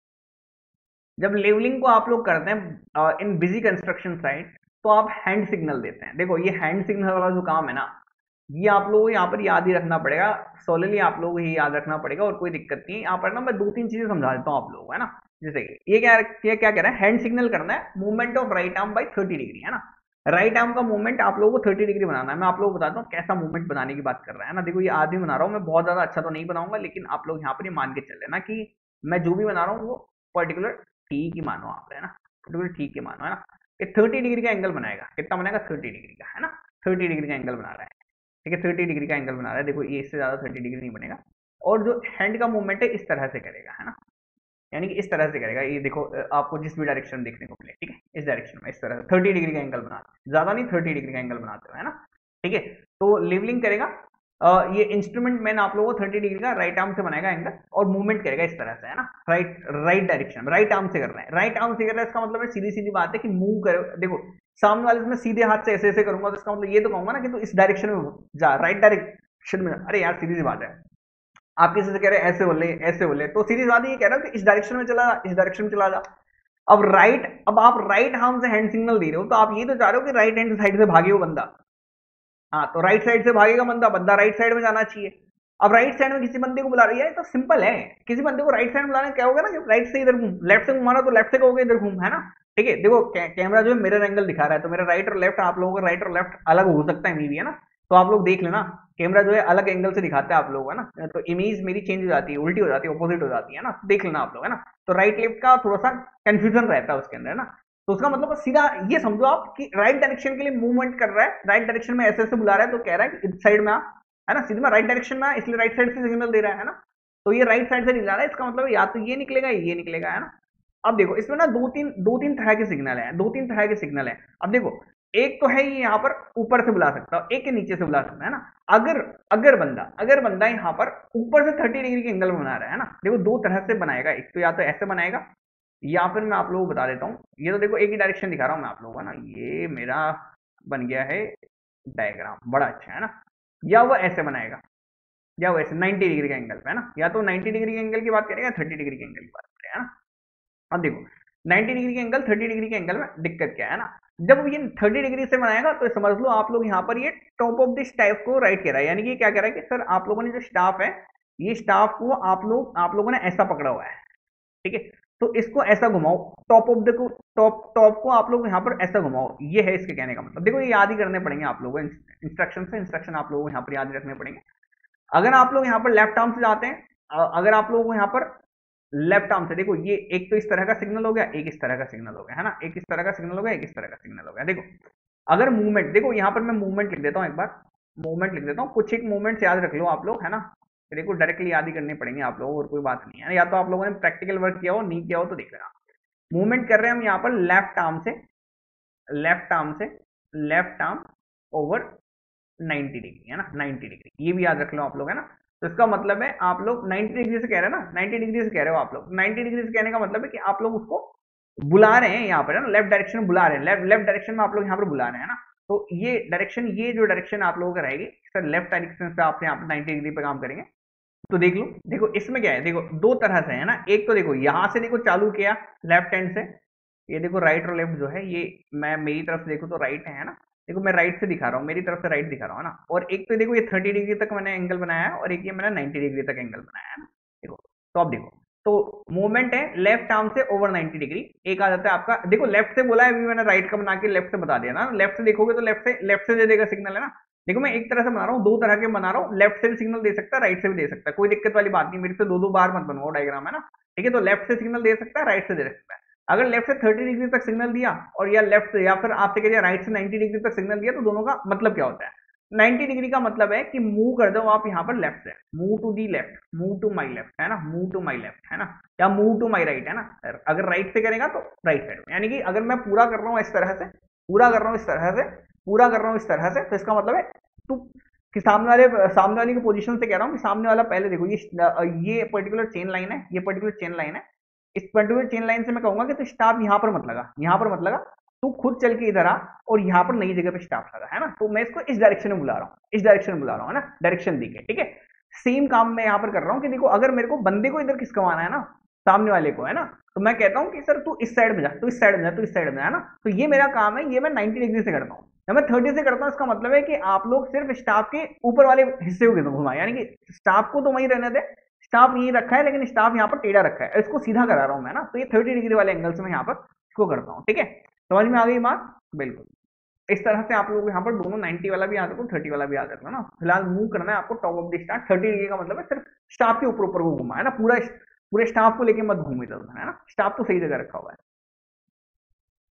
जब लेवलिंग को आप लोग करते हैं इन बिजी कंस्ट्रक्शन साइट, तो आप हैंड सिग्नल देते हैं। देखो ये हैंड सिग्नल वाला जो काम है ना, ये आप लोगों को यहाँ पर याद ही रखना पड़ेगा, सोलरली आप लोगों को ही याद रखना पड़ेगा, और कोई दिक्कत नहीं है। यहाँ पर ना मैं 2-3 चीजें समझा देता हूँ आप लोगों को, है ना। जैसे ये क्या कह रहा है, हैंड सिग्नल करना है, movement of right arm by 30 degree, है ना। राइट आर्म का मूवमेंट आप लोगों को 30 डिग्री बनाना है। मैं आप लोगों को बताता हूँ कैसा मूवमेंट बनाने की बात कर रहा है ना। देखो ये आदमी बना रहा हूँ मैं, बहुत ज्यादा अच्छा तो नहीं बनाऊंगा, लेकिन आप लोग यहाँ पर ये मान के चल लेना कि मैं जो भी बना रहा हूँ वो पर्टिकुलर ठीक ही मानो आप, है ना, पर्टिकुलर ठीक ही मानो, है ना। ये 30 डिग्री का एंगल बनाएगा। कितना बनाएगा? 30 डिग्री का, है ना। 30 डिग्री का एंगल बना रहा है, ठीक है। 30 डिग्री का एंगल बना रहा है। देखो ये इससे ज्यादा 30 डिग्री नहीं बनेगा। और जो हैंड का मूवमेंट है इस तरह से करेगा, है ना, यानी कि इस तरह से करेगा। ये देखो आपको जिस भी डायरेक्शन देखने को मिले, ठीक है, इस डायरेक्शन में इस तरह से 30 डिग्री का एंगल बनाते हैं, ज्यादा नहीं, 30 डिग्री का एंगल बनाते हो, है ना, ठीक है। तो लेवलिंग करेगा। ये इंस्ट्रूमेंट मैन आप लोगों को 30 डिग्री का राइट आर्म से बनाएगा एंगल और मूवमेंट करेगा इस तरह से, है ना, राइट राइट डायरेक्शन में, राइट आर्म से कर रहे हैं, राइट आर्म से कर रहा है। इसका मतलब है सीधी सीधी बात है कि मूव करो। देखो सामने वाले से मैं सीधे हाथ से ऐसे ऐसे करूंगा तो इसका मतलब ये तो कहूंगा ना कि तू इस डायरेक्शन में जा, राइट डायरेक्शन में। अरे यार सीधी सी बात है, आप किसी से कह रहे हैं ऐसे बोले ऐसे बोले, तो सीधी बात ये कह रहा हूं कि इस डायरेक्शन में चला जा, इस डायरेक्शन में चला जा। अब आप राइट हैंड से हैंड सिग्नल दे रहे हो, तो आप ये तो चाह रहे हो कि राइट हैंड साइड से भागे वो बंदा। हाँ, तो राइट साइड से भागेगा बंदा, बंदा राइट साइड में जाना चाहिए। अब राइट साइड में किसी बंदे को बुला रही है तो सिंपल है, किसी बंदे को राइट साइड में बुलाना क्या होगा ना कि राइट से इधर घूम, लेफ्ट से घुमाना तो लेफ्ट से कहोगे इधर घूम, है ना, ठीक है। देखो कैमरा जो है मिरर एंगल दिखा रहा है, तो मेरा राइट और लेफ्ट, आप लोगों का राइट और लेफ्ट अलग हो सकता है, मे है ना। तो आप लोग देख लेना, कैमरा जो है अलग एंगल से दिखाता है आप लोगों का ना, तो इमेज मेरी चेंज हो जाती है, उल्टी हो जाती है, ऑपोजिट हो जाती है ना, देख लेना आप लोग, है ना। तो राइट लेफ्ट का थोड़ा सा कंफ्यूजन रहता है उसके अंदर, है ना। तो उसका मतलब सीधा ये समझो आप कि राइट डायरेक्शन के लिए मूवमेंट कर रहा है, राइट डायरेक्शन में ऐसे ऐसे बुला रहा है, तो कह रहा है कि इस साइड में आ, है ना, सीधे में राइट डायरेक्शन में आ, इसलिए राइट साइड से सिग्नल दे रहा है ना। तो ये राइट साइड से नहीं जा रहा है, इसका मतलब या तो ये निकलेगा, है ना। अब देखो इसमें ना दो तीन तरह के सिग्नल है, दो तीन तरह के सिग्नल है। अब देखो एक तो है ये यहाँ पर ऊपर से बुला सकता है, एक के नीचे से बुला सकता है ना। अगर अगर बंदा यहाँ पर ऊपर से 30 डिग्री के एंगल में बना रहा है ना, देखो दो तरह से बनाएगा, एक तो या तो ऐसे बनाएगा, या फिर मैं आप लोगों को बता देता हूँ। ये तो देखो एक ही डायरेक्शन दिखा रहा हूँ मैं आप लोगों को ना, ये मेरा बन गया है डायग्राम, बड़ा अच्छा है ना। या वो ऐसे बनाएगा, या वो ऐसे 90 डिग्री का एंगल पे, है ना, या तो 90 डिग्री के एंगल की बात करेगा, 30 डिग्री के एंगल की बात करेगा, है ना। अब देखो 90 डिग्री के एंगल, 30 डिग्री के एंगल में दिक्कत क्या है ना, जब ये 30 डिग्री से बनाएगा तो समझ लो आप लोग यहाँ पर ये टॉप ऑफ द स्टाफ को राइट कह रहा है, यानी कि क्या कह रहा है कि सर आप लोगों ने जो स्टाफ है, ये स्टाफ को आप लोगों ने ऐसा पकड़ा हुआ है, ठीक है। तो इसको ऐसा घुमाओ, टॉप ऑफ द को टॉप को आप लोग यहाँ पर ऐसा घुमाओ, ये है इसके कहने का मतलब। देखो ये याद ही करने पड़ेंगे आप लोगों को, इंस्ट्रक्शन आप लोगों को यहाँ पर याद रखने पड़ेंगे। अगर आप लोग यहाँ पर लेफ्ट आर्म से जाते हैं, अगर आप लोगों को यहाँ पर लेफ्ट आर्म से, देखो ये एक तो इस तरह का सिग्नल हो गया, एक इस तरह का सिग्नल हो गया, है ना, एक इस तरह का सिग्नल हो गया, एक इस तरह का सिग्नल हो गया। देखो अगर मूवमेंट, देखो यहाँ पर मैं मूवमेंट लिख देता हूँ, एक बार मूवमेंट लिख देता हूँ, कुछ एक मूवमेंट्स याद रख लो आप लोग, है ना। देखो डायरेक्टली याद ही करने पड़ेंगे आप लोगों को, और कोई बात नहीं है, या तो आप लोगों ने प्रैक्टिकल वर्क किया हो, नहीं किया हो तो देख लेना। मूवमेंट कर रहे हैं हम यहाँ पर लेफ्ट आर्म से, लेफ्ट आर्म से, लेफ्ट आर्म ओवर 90 डिग्री, है ना, 90 डिग्री, ये भी याद रख लो आप लोग, है ना। तो इसका मतलब है आप लोग 90 डिग्री से कह रहे हैं ना, 90 डिग्री से कह रहे हो आप लोग, 90 डिग्री से कहने का मतलब है कि आप लोग उसको बुला रहे हैं यहाँ पर, है ना, लेफ्ट डायरेक्शन में बुला रहे हैं, लेफ्ट डायरेक्शन में आप लोग यहाँ पर बुला रहे हैं, है ना। तो ये डायरेक्शन, ये जो डायरेक्शन आप लोगों का रहेगी सर, लेफ्ट डायरेक्शन से आप यहाँ पर 90 डिग्री पे काम करेंगे। तो देख लो, देखो इसमें क्या है, देखो दो तरह से है ना, एक तो देखो यहाँ से देखो चालू किया लेफ्ट हैंड से, ये देखो राइट और लेफ्ट जो है, ये मैं मेरी तरफ से देखो तो राइट है ना, देखो मैं राइट से दिखा रहा हूँ, मेरी तरफ से राइट दिखा रहा हूँ ना। और एक तो देखो ये 30 डिग्री तक मैंने एंगल बनाया है, और एक ये मैंने 90 डिग्री तक एंगल बनाया है ना। देखो तो अब देखो, तो मूवमेंट है लेफ्ट आर्म से ओवर 90 डिग्री, एक आ जाता है आपका, देखो लेफ्ट से बोला है, अभी मैंने राइट का बना के लेफ्ट से बता दिया ना, लेफ्ट से देखोगे तो लेफ्ट से दे देगा सिग्नल, है ना। देखो मैं एक तरह से बना रहा हूँ, दो तरह के बना रहा हूँ, लेफ्ट से भी सिग्नल दे सकता है, राइट से भी दे सकता है, कोई दिक्कत वाली बात नहीं, मेरे से दो दो बार मत बनवाओ डायग्राम, है ना, ठीक है। तो लेफ्ट से सिग्नल दे सकता है, राइट से दे सकता है। अगर लेफ्ट से 30 डिग्री तक सिग्नल दिया, और या लेफ्ट से, या फिर आपसे कह दिया राइट से 90 डिग्री तक सिग्नल दिया, तो दोनों का मतलब क्या होता है? 90 डिग्री का मतलब है कि मूव कर दो आप यहाँ पर लेफ्ट से, move to the left, move to my left, है ना, मूव टू माई लेफ्ट, है ना, या मूव टू माई राइट, है ना। अगर राइट से करेगा तो राइट साइड में, यानी कि अगर मैं पूरा कर रहा हूँ इस तरह से, पूरा कर रहा हूँ इस तरह से, पूरा कर रहा हूँ इस तरह से, तो इसका मतलब है टू, कि सामने वाले की पोजीशन से कह रहा हूँ कि सामने वाला पहले देखो, ये पर्टिकुलर चेन लाइन है, ये पर्टिकुलर चेन लाइन है, इस पर्टिकुलर चेन लाइन से मैं कहूंगा कि तो स्टाफ यहाँ पर मत लगा, यहाँ पर मत लगा, तू खुद चल के इधर आ और यहाँ पर नई जगह पे स्टाफ लगा, है ना। तो मैं इसको इस डायरेक्शन में बुला रहा हूँ, इस डायरेक्शन में बुला रहा हूँ, है ना, डायरेक्शन दी है, ठीक है। सेम काम मैं यहाँ पर कर रहा हूँ कि देखो अगर मेरे को बंदे को इधर किसका आना है ना, सामने वाले को, है ना, तो मैं कहता हूँ कि सर तू इस साइड में जा, तू इस साइड में जा, तू इस साइड में, है ना। तो ये मेरा काम है, ये मैं 90 डिग्री से करता हूँ। जब मैं 30 से करता हूँ, इसका मतलब है कि आप लोग सिर्फ स्टाफ के ऊपर वाले हिस्से को घुमाए, यानी कि स्टाफ को तो वहीं रहने दे, स्टाफ यहीं रखा है, लेकिन स्टाफ यहाँ पर टेढ़ा रखा है, इसको सीधा करा रहा हूँ मैं ना। तो ये 30 डिग्री वाले एंगल से मैं यहाँ पर इसको करता हूँ, ठीक है। समझ में आ गई बात? बिल्कुल इस तरह से आप लोग यहाँ पर दोनों 90 वाला भी याद रखो, 30 वाला भी याद रखना ना। फिलहाल मूव करना है आपको top of the star, 30 degree का मतलब है सिर्फ स्टाफ के ऊपर ऊपर को घुमा, है ना, पूरा पूरे स्टाफ को लेके मत घूम इधर, है ना, स्टाफ तो सही जगह रखा हुआ है।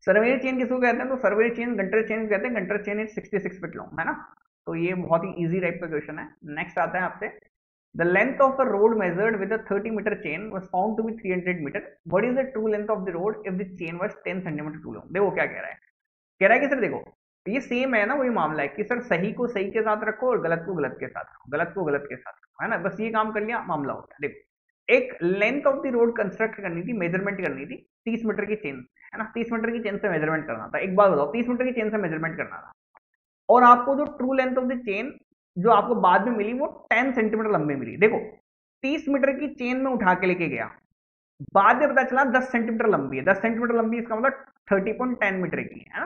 सर्वेयर चेन किसको कहते हैं? तो सर्वेयर चेन गंटर चेन कहते हैं। Gunter chain is 66 feet long, है ना। तो ये बहुत ही इजी टाइप का क्वेश्चन है। नेक्स्ट आता है आपसे, the length of a road measured with a 30 metre chain was found to be 300 metre, what is the true length of the road if the chain was 10 centimetre too long? देखो क्या कह रहा है, कह रहा है कि सर देखो ये सेम है ना, वही मामला है कि सर सही को सही के साथ रखो और गलत को गलत के साथ रखो, गलत को गलत के साथ रखो, है ना। बस ये काम कर लिया, मामला होता है। देखो एक length of the road construct करनी थी, मेजरमेंट करनी थी 30 मीटर की चेन, है ना। 30 मीटर की चेन से मेजरमेंट करना था। एक बात बताओ, 30 मीटर की चेन से मेजरमेंट करना था और आपको जो true length of the chain जो आपको बाद में मिली वो 10 सेंटीमीटर लंबी मिली। देखो 30 मीटर की चेन में उठा के लेके गया, बाद में पता चला 10 सेंटीमीटर लंबी है। 10 सेंटीमीटर लंबी, इसका मतलब 30.10 मीटर की है ना,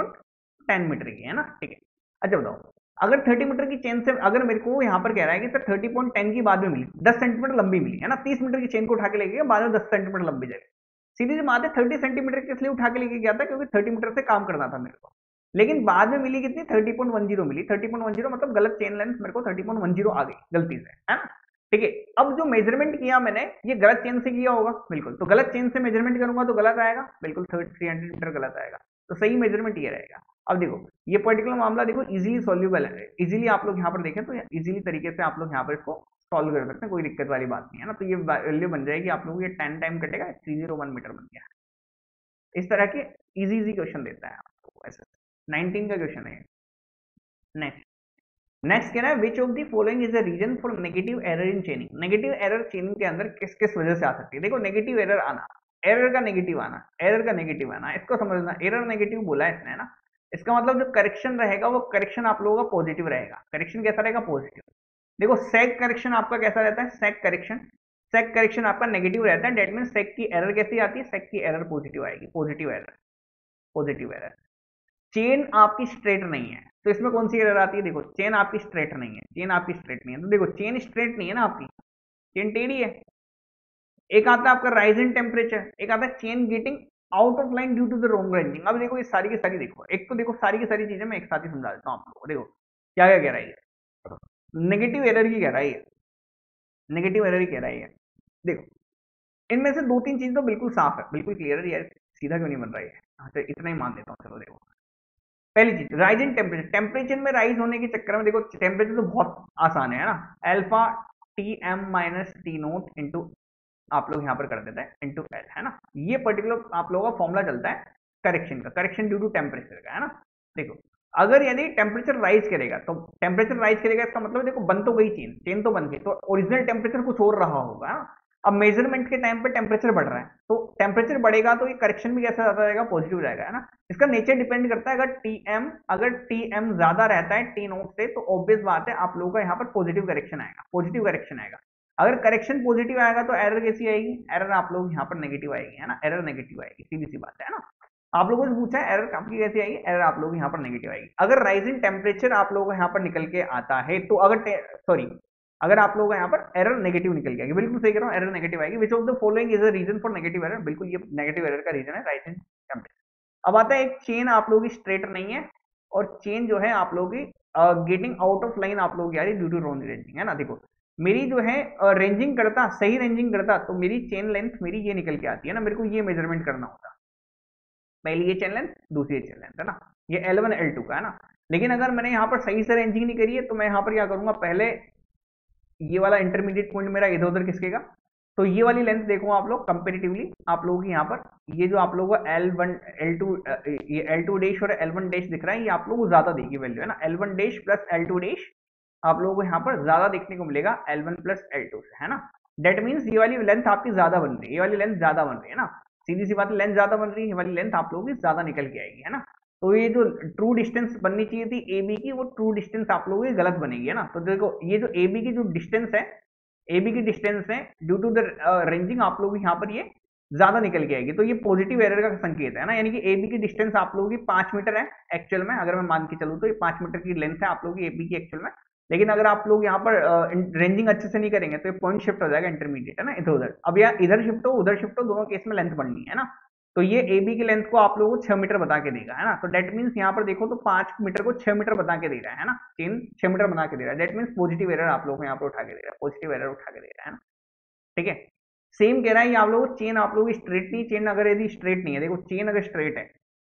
30.10 मीटर की है ना, ठीक है। अच्छा बताओ, अगर 30 मीटर की चेन से अगर मेरे को यहाँ पर कह रहा है कि सर 30.10 की बाद में मिली, 10 सेंटीमीटर लंबी मिली, है ना। 30 मीटर की चेन को उठा के लेके गया, बाद में 10 सेंटीमीटर लंबी जगह, सीधी सी बात है 30 सेंटीमीटर के इसलिए उठा के लेके गया था क्योंकि 30 मीटर से काम करना था मेरे को, लेकिन बाद में मिली कितनी, 30.10 मिली। 30.10 मतलब गलत चेन लेंथ मेरे को 30.10 आ गई गलती से, है ना, ठीक है। अब जो मेजरमेंट किया मैंने ये गलत चेन से किया होगा, बिल्कुल। तो गलत चेन से मेजरमेंट करूंगा तो गलत आएगा, बिल्कुल 300 मीटर गलत आएगा। तो सही मेजरमेंट ये रहेगा। अब देखो ये पर्टिकुलर मामला देखो इजीली सॉल्यूबल है, इजीली आप लोग यहाँ पर देखें तो इजीली तरीके से आप लोग यहाँ पर इसको सॉल्व कर सकते हैं, कोई दिक्कत वाली बात नहीं है ना। तो ये वैल्यू बन जाएगी आप लोग, ये 10 टाइम कटेगा, 301 मीटर बन गया। इस तरह के इजी इजी क्वेश्चन देता है आपको ऐसे। 19 का क्वेश्चन है। नेक्स्ट नेक्स्ट कह रहा है which of the following is the reason for negative error in chaining? Negative error chaining के अंदर किस किस वजह से आ सकती है? देखो नेगेटिव एरर आना, एरर का नेगेटिव आना, एरर का नेगेटिव आना, इसको समझना। एरर नेगेटिव बोला है इसने, है ना। इसका मतलब जो करेक्शन रहेगा वो करेक्शन आप लोगों का पॉजिटिव रहेगा। करेक्शन कैसा रहेगा? पॉजिटिव। देखो सेक करेक्शन आपका कैसा रहता है? सेक करेक्शन, सेक करेक्शन आपका नेगेटिव रहता है। डेट मीन सेक की एरर कैसी आती है? सेक की एरर पॉजिटिव आएगी, positive error, positive error. Chain आपकी स्ट्रेट नहीं है तो इसमें कौन सी एरर आती है? देखो चेन आपकी स्ट्रेट नहीं है, चेन आपकी स्ट्रेट नहीं है, तो देखो चेन स्ट्रेट नहीं है ना आपकी, चेन टेढ़ी है। एक आता है आपका राइज इन टेम्परेचर, एक आता है chain getting out of line due to the wrong ranging. अब देखो ये सारी की सारी देखो, एक तो देखो सारी की सारी चीजें मैं एक साथ ही समझा देता हूँ आप लोगों को। देखो क्या क्या कह रहा है ये, नेगेटिव एरर की कह रहा है ये, नेगेटिव एरर ही कह रहा है ये। देखो इनमें से दो तीन चीज तो बिल्कुल साफ है, बिल्कुल क्लियर है यार, सीधा क्यों नहीं बन रहा है? अच्छा इतना ही मान देता हूँ, चलो देखो। पहली चीज राइज इन टेम्परेचर, टेम्परेचर में राइज होने के चक्कर में देखो टेम्परेचर तो बहुत आसान है ना, alpha T M minus T nought into आप लोग यहाँ पर कर देते हैं इंटू एल, है ना। ये पर्टिकुलर आप लोगों का फॉर्मूला चलता है करेक्शन का, करेक्शन ड्यू टू टेम्परेचर का, है ना। देखो अगर यदि टेम्परेचर राइज करेगा तो टेम्परेचर राइज करेगा इसका मतलब देखो बन तो गई चेन, चेन तो बन गई, तो ओरिजिनल टेम्परेचर कुछ और रहा होगा, है ना। अब मेजरमेंट के टाइम पे टेम्परेचर बढ़ रहा है तो टेम्परेचर बढ़ेगा तो ये करेक्शन भी कैसा जाता रहेगा? पॉजिटिव रहेगा, है ना। इसका नेचर डिपेंड करता है, अगर टी एम ज्यादा रहता है टी नोट से तो ऑब्वियस बात है आप लोगों का यहाँ पर पॉजिटिव करेक्शन आएगा, पॉजिटिव करेक्शन आएगा। अगर करेक्शन पॉजिटिव आएगा तो एरर कैसी आएगी? एरर आप लोग यहाँ पर नेगेटिव आएगी, है ना, एरर नेगेटिव आएगी, सीधी सी बात है ना। आप लोगों से पूछा है एरर आपकी कैसी आएगी? एरर आप लोग यहाँ पर नेगेटिव आएगी। अगर राइजिंग टेम्परेचर आप लोगों को यहाँ पर निकल के आता है तो अगर आप लोगों को यहाँ पर एरर नेगेटिव निकल के आएगी, बिल्कुल सही कह रहा हूँ, एरर नेगेटिव आएगी। Which of the following is a reason for negative error? बिल्कुल ये नेगेटिव एरर का रीजन है राइजिंग टेम्परेचर। अब आता है एक चेन आप लोगों की स्ट्रेट नहीं है और चेन जो है आप लोगों की गेटिंग आउट ऑफ लाइन आप लोगों की आ रही ड्यू टू रॉन्ग रेंजिंग, है ना। देखो मेरी जो है रेंजिंग करता, सही रेंजिंग करता तो मेरी चेन लेंथ मेरी ये निकल के आती है ना, मेरे को ये मेजरमेंट करना होता, पहली ये चेन लेंथ दूसरी ये चेन लेंथ, है ना, ये L1 L2 का, है ना। लेकिन अगर मैंने यहाँ पर सही से रेंजिंग नहीं करी है तो मैं यहाँ पर क्या करूंगा, पहले ये वाला इंटरमीडिएट पॉइंट मेरा इधर उधर खिसकेगा, तो ये वाली लेंथ देखो आप लोग कंपेरेटिवली आप लोगों की यहाँ पर ये जो आप लोगों को L1 L2 ये L2 डैश और L1 डैश दिख रहा है, ये आप लोगों को ज्यादा देगी वैल्यू, है ना। L1 dash plus L2 dash आप लोगों को यहाँ पर ज्यादा देखने को मिलेगा L1 प्लस L2 से, है ना। डेट मीन्स ये वाली लेंथ आपकी ज्यादा बन रही है, ये वाली लेंथ ज्यादा बन रही है ना, सीधी सी बात है, लेंथ ज्यादा बन रही है, ये वाली लेंथ आप लोगों की ज्यादा निकल के आएगी, है ना। तो ये जो ट्रू डिस्टेंस बननी चाहिए थी ए बी की, वो ट्रू डिस्टेंस आप लोगों की गलत बनेगी, है ना। तो देखो ये जो ए बी की जो डिस्टेंस है, ए बी की डिस्टेंस है ड्यू टू द रेंजिंग आप लोगों की यहाँ पर ये ज्यादा निकल के आएगी, तो ये पॉजिटिव एरर का संकेत है ना। यानी कि ए बी की डिस्टेंस आप लोगों की 5 मीटर है एक्चुअल में, अगर मैं मान के चलूँ तो ये 5 मीटर की लेंथ है आप लोगों की ए बी की एक्चुअल में। लेकिन अगर आप लोग यहाँ पर रेंजिंग अच्छे से नहीं करेंगे तो ये पॉइंट शिफ्ट हो जाएगा इंटरमीडिएट, है ना, इधर उधर। अब यार इधर शिफ्ट हो उधर शिफ्ट हो, दोनों केस में लेंथ बढ़नी है ना। तो ये ए बी की लेंथ को आप लोगों को 6 मीटर बता के देगा, है ना। तो डेट मीन्स यहाँ पर देखो तो 5 मीटर को 6 मीटर बता के दे रहा है ना, चेन 6 मीटर बना के दे रहा है। डेट मीन्स पॉजिटिव एरर आप लोगों को यहाँ पर उठा के दे रहा है, पॉजिटिव एरर उठा के दे रहा है ना, ठीक है। सेम कह रहा है ये आप लोगों को चेन आप लोगों की स्ट्रेट नहीं, चेन अगर यदि स्ट्रेट नहीं है, देखो चेन अगर स्ट्रेट है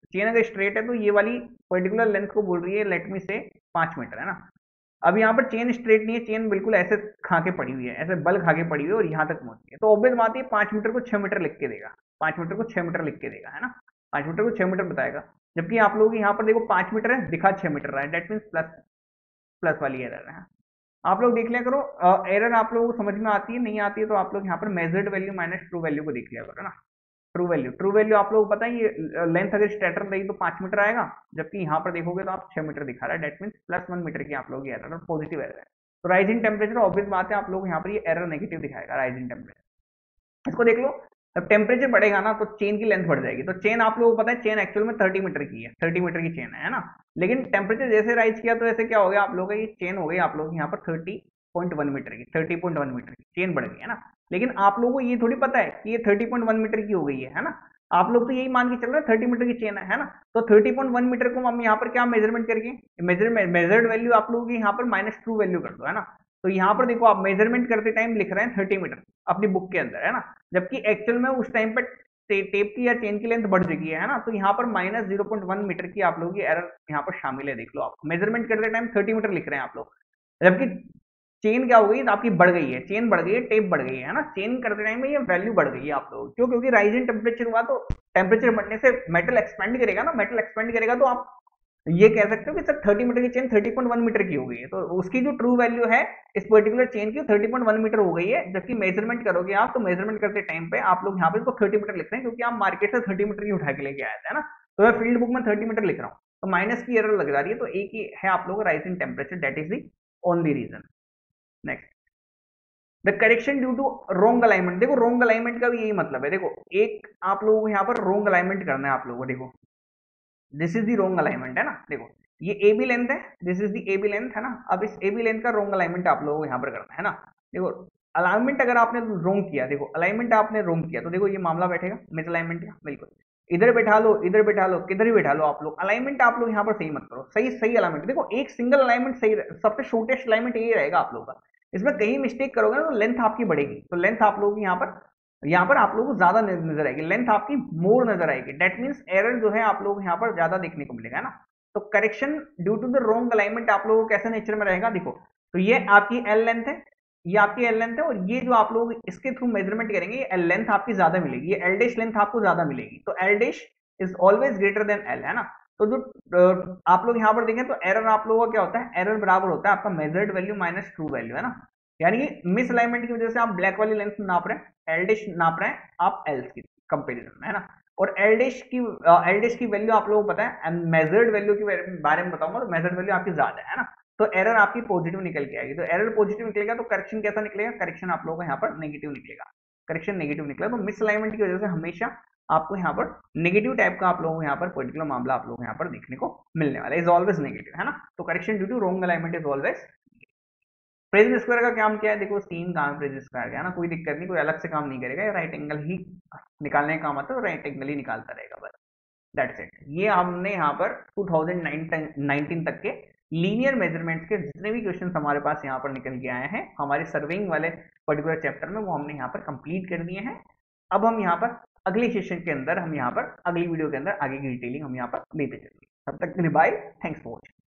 चेन अगर स्ट्रेट है तो ये वाली पर्टिकुलर लेंथ को बोल रही है लेट मी से 5 मीटर, है ना। अब यहाँ पर चेन स्ट्रेट नहीं है, चेन बिल्कुल ऐसे खा के पड़ी हुई है, ऐसे बल खा के पड़ी हुई है और यहाँ तक पहुंची है, तो ऑब्वियस बात है 5 मीटर को 6 मीटर लिख के देगा, 5 मीटर को 6 मीटर लिख के देगा, है ना। 5 मीटर को 6 मीटर बताएगा, जबकि आप लोग यहाँ पर देखो 5 मीटर है, दिखा 6 मीटर रहा है, डेट मीन्स प्लस प्लस वाली एरर है। आप लोग देख लिया करो, एरर आप लोगों को समझ में आती है नहीं आती है तो आप लोग यहाँ पर measured value minus true value को देख लिया करो, है ना। ट्रू वैल्यू आप लोगों को पता है ये लेंथ अगर स्टेटर रही तो 5 मीटर आएगा, जबकि यहाँ पर देखोगे तो आप 6 मीटर दिखा रहा है, डेट मीन्स +1 मीटर की आप लोग ये एरर और पॉजिटिव एरर है। तो राइजिंग टेम्परेचर ऑब्वियस बात है आप लोग यहाँ पर ये एरर नेगेटिव दिखाएगा राइजिंग टेम्परेचर। इसको देख लो, जब टेम्परेचर बढ़ेगा ना तो चेन की लेंथ बढ़ जाएगी, तो चेन आप लोगों को पता है चेन एक्चुअल में 30 मीटर की है, 30 मीटर की चेन है ना। लेकिन टेम्परेचर जैसे राइज किया तो ऐसे क्या हो गया आप लोगों का, ये चेन हो गई आप लोग यहाँ पर 30.1 मीटर की, 30.1 मीटर की चेन बढ़ गई, है ना। लेकिन आप लोगों को ये थोड़ी पता है कि ये 30.1 मीटर की हो गई है ना। आप लोग तो यही मान के चल रहे हैं 30 मीटर की चेन है ना। तो 30.1 मीटर को हम यहाँ पर क्या मेजरमेंट करके मेजर्ड वैल्यू आप लोगों की यहाँ पर माइनस ट्रू वैल्यू कर दो, है ना। तो यहाँ पर देखो आप मेजरमेंट करते टाइम लिख रहे हैं 30 मीटर अपनी बुक के अंदर, है ना, जबकि एक्चुअल में उस टाइम पर टेप की या चेन की लेंथ बढ़ चुकी है ना। तो यहाँ पर माइनस 0.1 मीटर की आप लोगों की एरर यहाँ पर शामिल है, देख लो आप मेजरमेंट करते टाइम 30 मीटर लिख रहे हैं आप लोग, जबकि चेन क्या हो गई तो आपकी बढ़ गई है, चेन बढ़ गई है, टेप बढ़ गई है ना। चेन करते टाइम में ये वैल्यू बढ़ गई है आप लोग, क्यों? क्योंकि राइज इन टेम्परेचर हुआ तो टेम्परेचर बढ़ने से मेटल एक्सपेंड करेगा ना, मेटल एक्सपेंड करेगा तो आप ये कह सकते हो कि सर 30 मीटर की चेन 30.1 मीटर की हो गई है, तो उसकी जो ट्रू वैल्यू है इस पर्टिकुलर चेन की 30.1 मीटर हो गई है। जबकि मेजरमेंट करोगे आप तो मेजरमेंट करते टाइम पे आप लोग यहाँ पे इसको 30 मीटर लिखते हैं, क्योंकि आप मार्केट से 30 मीटर ही उठा के लेके आए थे, है ना। तो मैं फील्ड बुक में 30 मीटर लिख रहा हूँ, तो माइनस की एरर लग जा रही है, तो एक ही है आप लोग rise in temperature, that is the only reason. Next, the correction due to wrong alignment. देखो रोंग अलाइनमेंट का भी यही मतलब है, देखो एक आप लोगों को यहाँ पर रोंग अलाइनमेंट करना है आप लोगों को, देखो this is the wrong alignment, है ना। देखो ये ए बी लेंथ है, this is the A B length, है ना। अब इस ए बी लेंथ का रोंग अलाइनमेंट आप लोगों को यहाँ पर करना है ना। देखो अलाइनमेंट अगर आपने रोंग किया, देखो अलाइनमेंट आपने रोंग किया तो देखो ये मामला बैठेगा मिस अलाइनमेंट का, बिल्कुल इधर बैठा लो, इधर बैठा लो, किधर भी बैठा लो आप लोग, अलाइनमेंट आप लोग यहाँ पर सही मत करो, सही सही अलाइनमेंट। देखो एक सिंगल अलाइनमेंट सही, सबसे शॉर्टेस्ट अलाइनमेंट यही रहेगा आप लोगों का। इसमें कहीं मिस्टेक करोगे ना तो लेंथ आपकी बढ़ेगी, तो लेंथ आप लोगों की यहाँ पर आप लोगों को ज्यादा नजर आएगी, लेंथ आपकी मोर नजर आएगी, डेट मीन्स एरर जो है आप लोग यहाँ पर ज्यादा देखने को मिलेगा ना। तो correction due to the wrong alignment आप लोगों को कैसे नेचर में रहेगा, देखो तो ये आपकी एल लेंथ है, ये आपकी एल लेंथ है, और ये जो आप लोग इसके थ्रू मेजरमेंट करेंगे ये एल लेंथ आपकी ज्यादा मिलेगी, ये एल डैश लेंथ आपको ज्यादा मिलेगी, तो L dash is always greater than L, है ना। तो जो आप लोग यहाँ पर देखें तो एरर आप लोगों का क्या होता है, एरर बराबर होता है आपका measured value minus true value, है ना। यानी कि मिस अलाइनमेंट की वजह से आप ब्लैक वाली लेंथ नाप रहे हैं, एल डैश नाप रहे हैं आप एल की कंपेरिजन में, है ना। और एल डैश की वैल्यू आप लोगों को पता है, मेजर्ड वैल्यू के बारे में बताऊंगा, तो मेजर्ड वैल्यू आपकी ज्यादा है ना, तो एरर आपकी पॉजिटिव निकल के आएगी। तो एरर पॉजिटिव निकलेगा तो करेक्शन कैसा निकलेगा, करेक्शन आप लोगों को यहाँ पर नेगेटिव निकलेगा, करेक्शन नेगेटिव निकला। तो मिस अलाइनमेंट की वजह से हमेशा आपको यहाँ पर नेगेटिव टाइप का आप लोगों को यहाँ पर पर्टिकुलर मामला आप लोगों को यहाँ पर देखने को मिलने वाला है, इज ऑलवेज नेगेटिव, है ना। तो correction due to wrong alignment is always. Present square का काम क्या है, देखो सेम काम है प्रेजेंट स्क्वायर का, ना कोई दिक्कत नहीं, कोई अलग से काम नहीं करेगा, राइट एंगल ही निकालने का काम आता है, राइट एंगल ही निकालता रहेगा बस, दैट्स इट। ये हमने यहाँ पर 2019 तक के लीनियर मेजरमेंट्स के जितने भी क्वेश्चन हमारे पास यहाँ पर निकल के आए हैं हमारे सर्विंग वाले पर्टिकुलर चैप्टर में, वो हमने यहाँ पर कंप्लीट कर दिए हैं। अब हम यहाँ पर अगले सेशन के अंदर हम यहाँ पर अगली वीडियो के अंदर आगे की डिटेलिंग हम यहाँ पर लेते चलेंगे। तब तक के लिए बाय, थैंक्स फॉर वॉचिंग।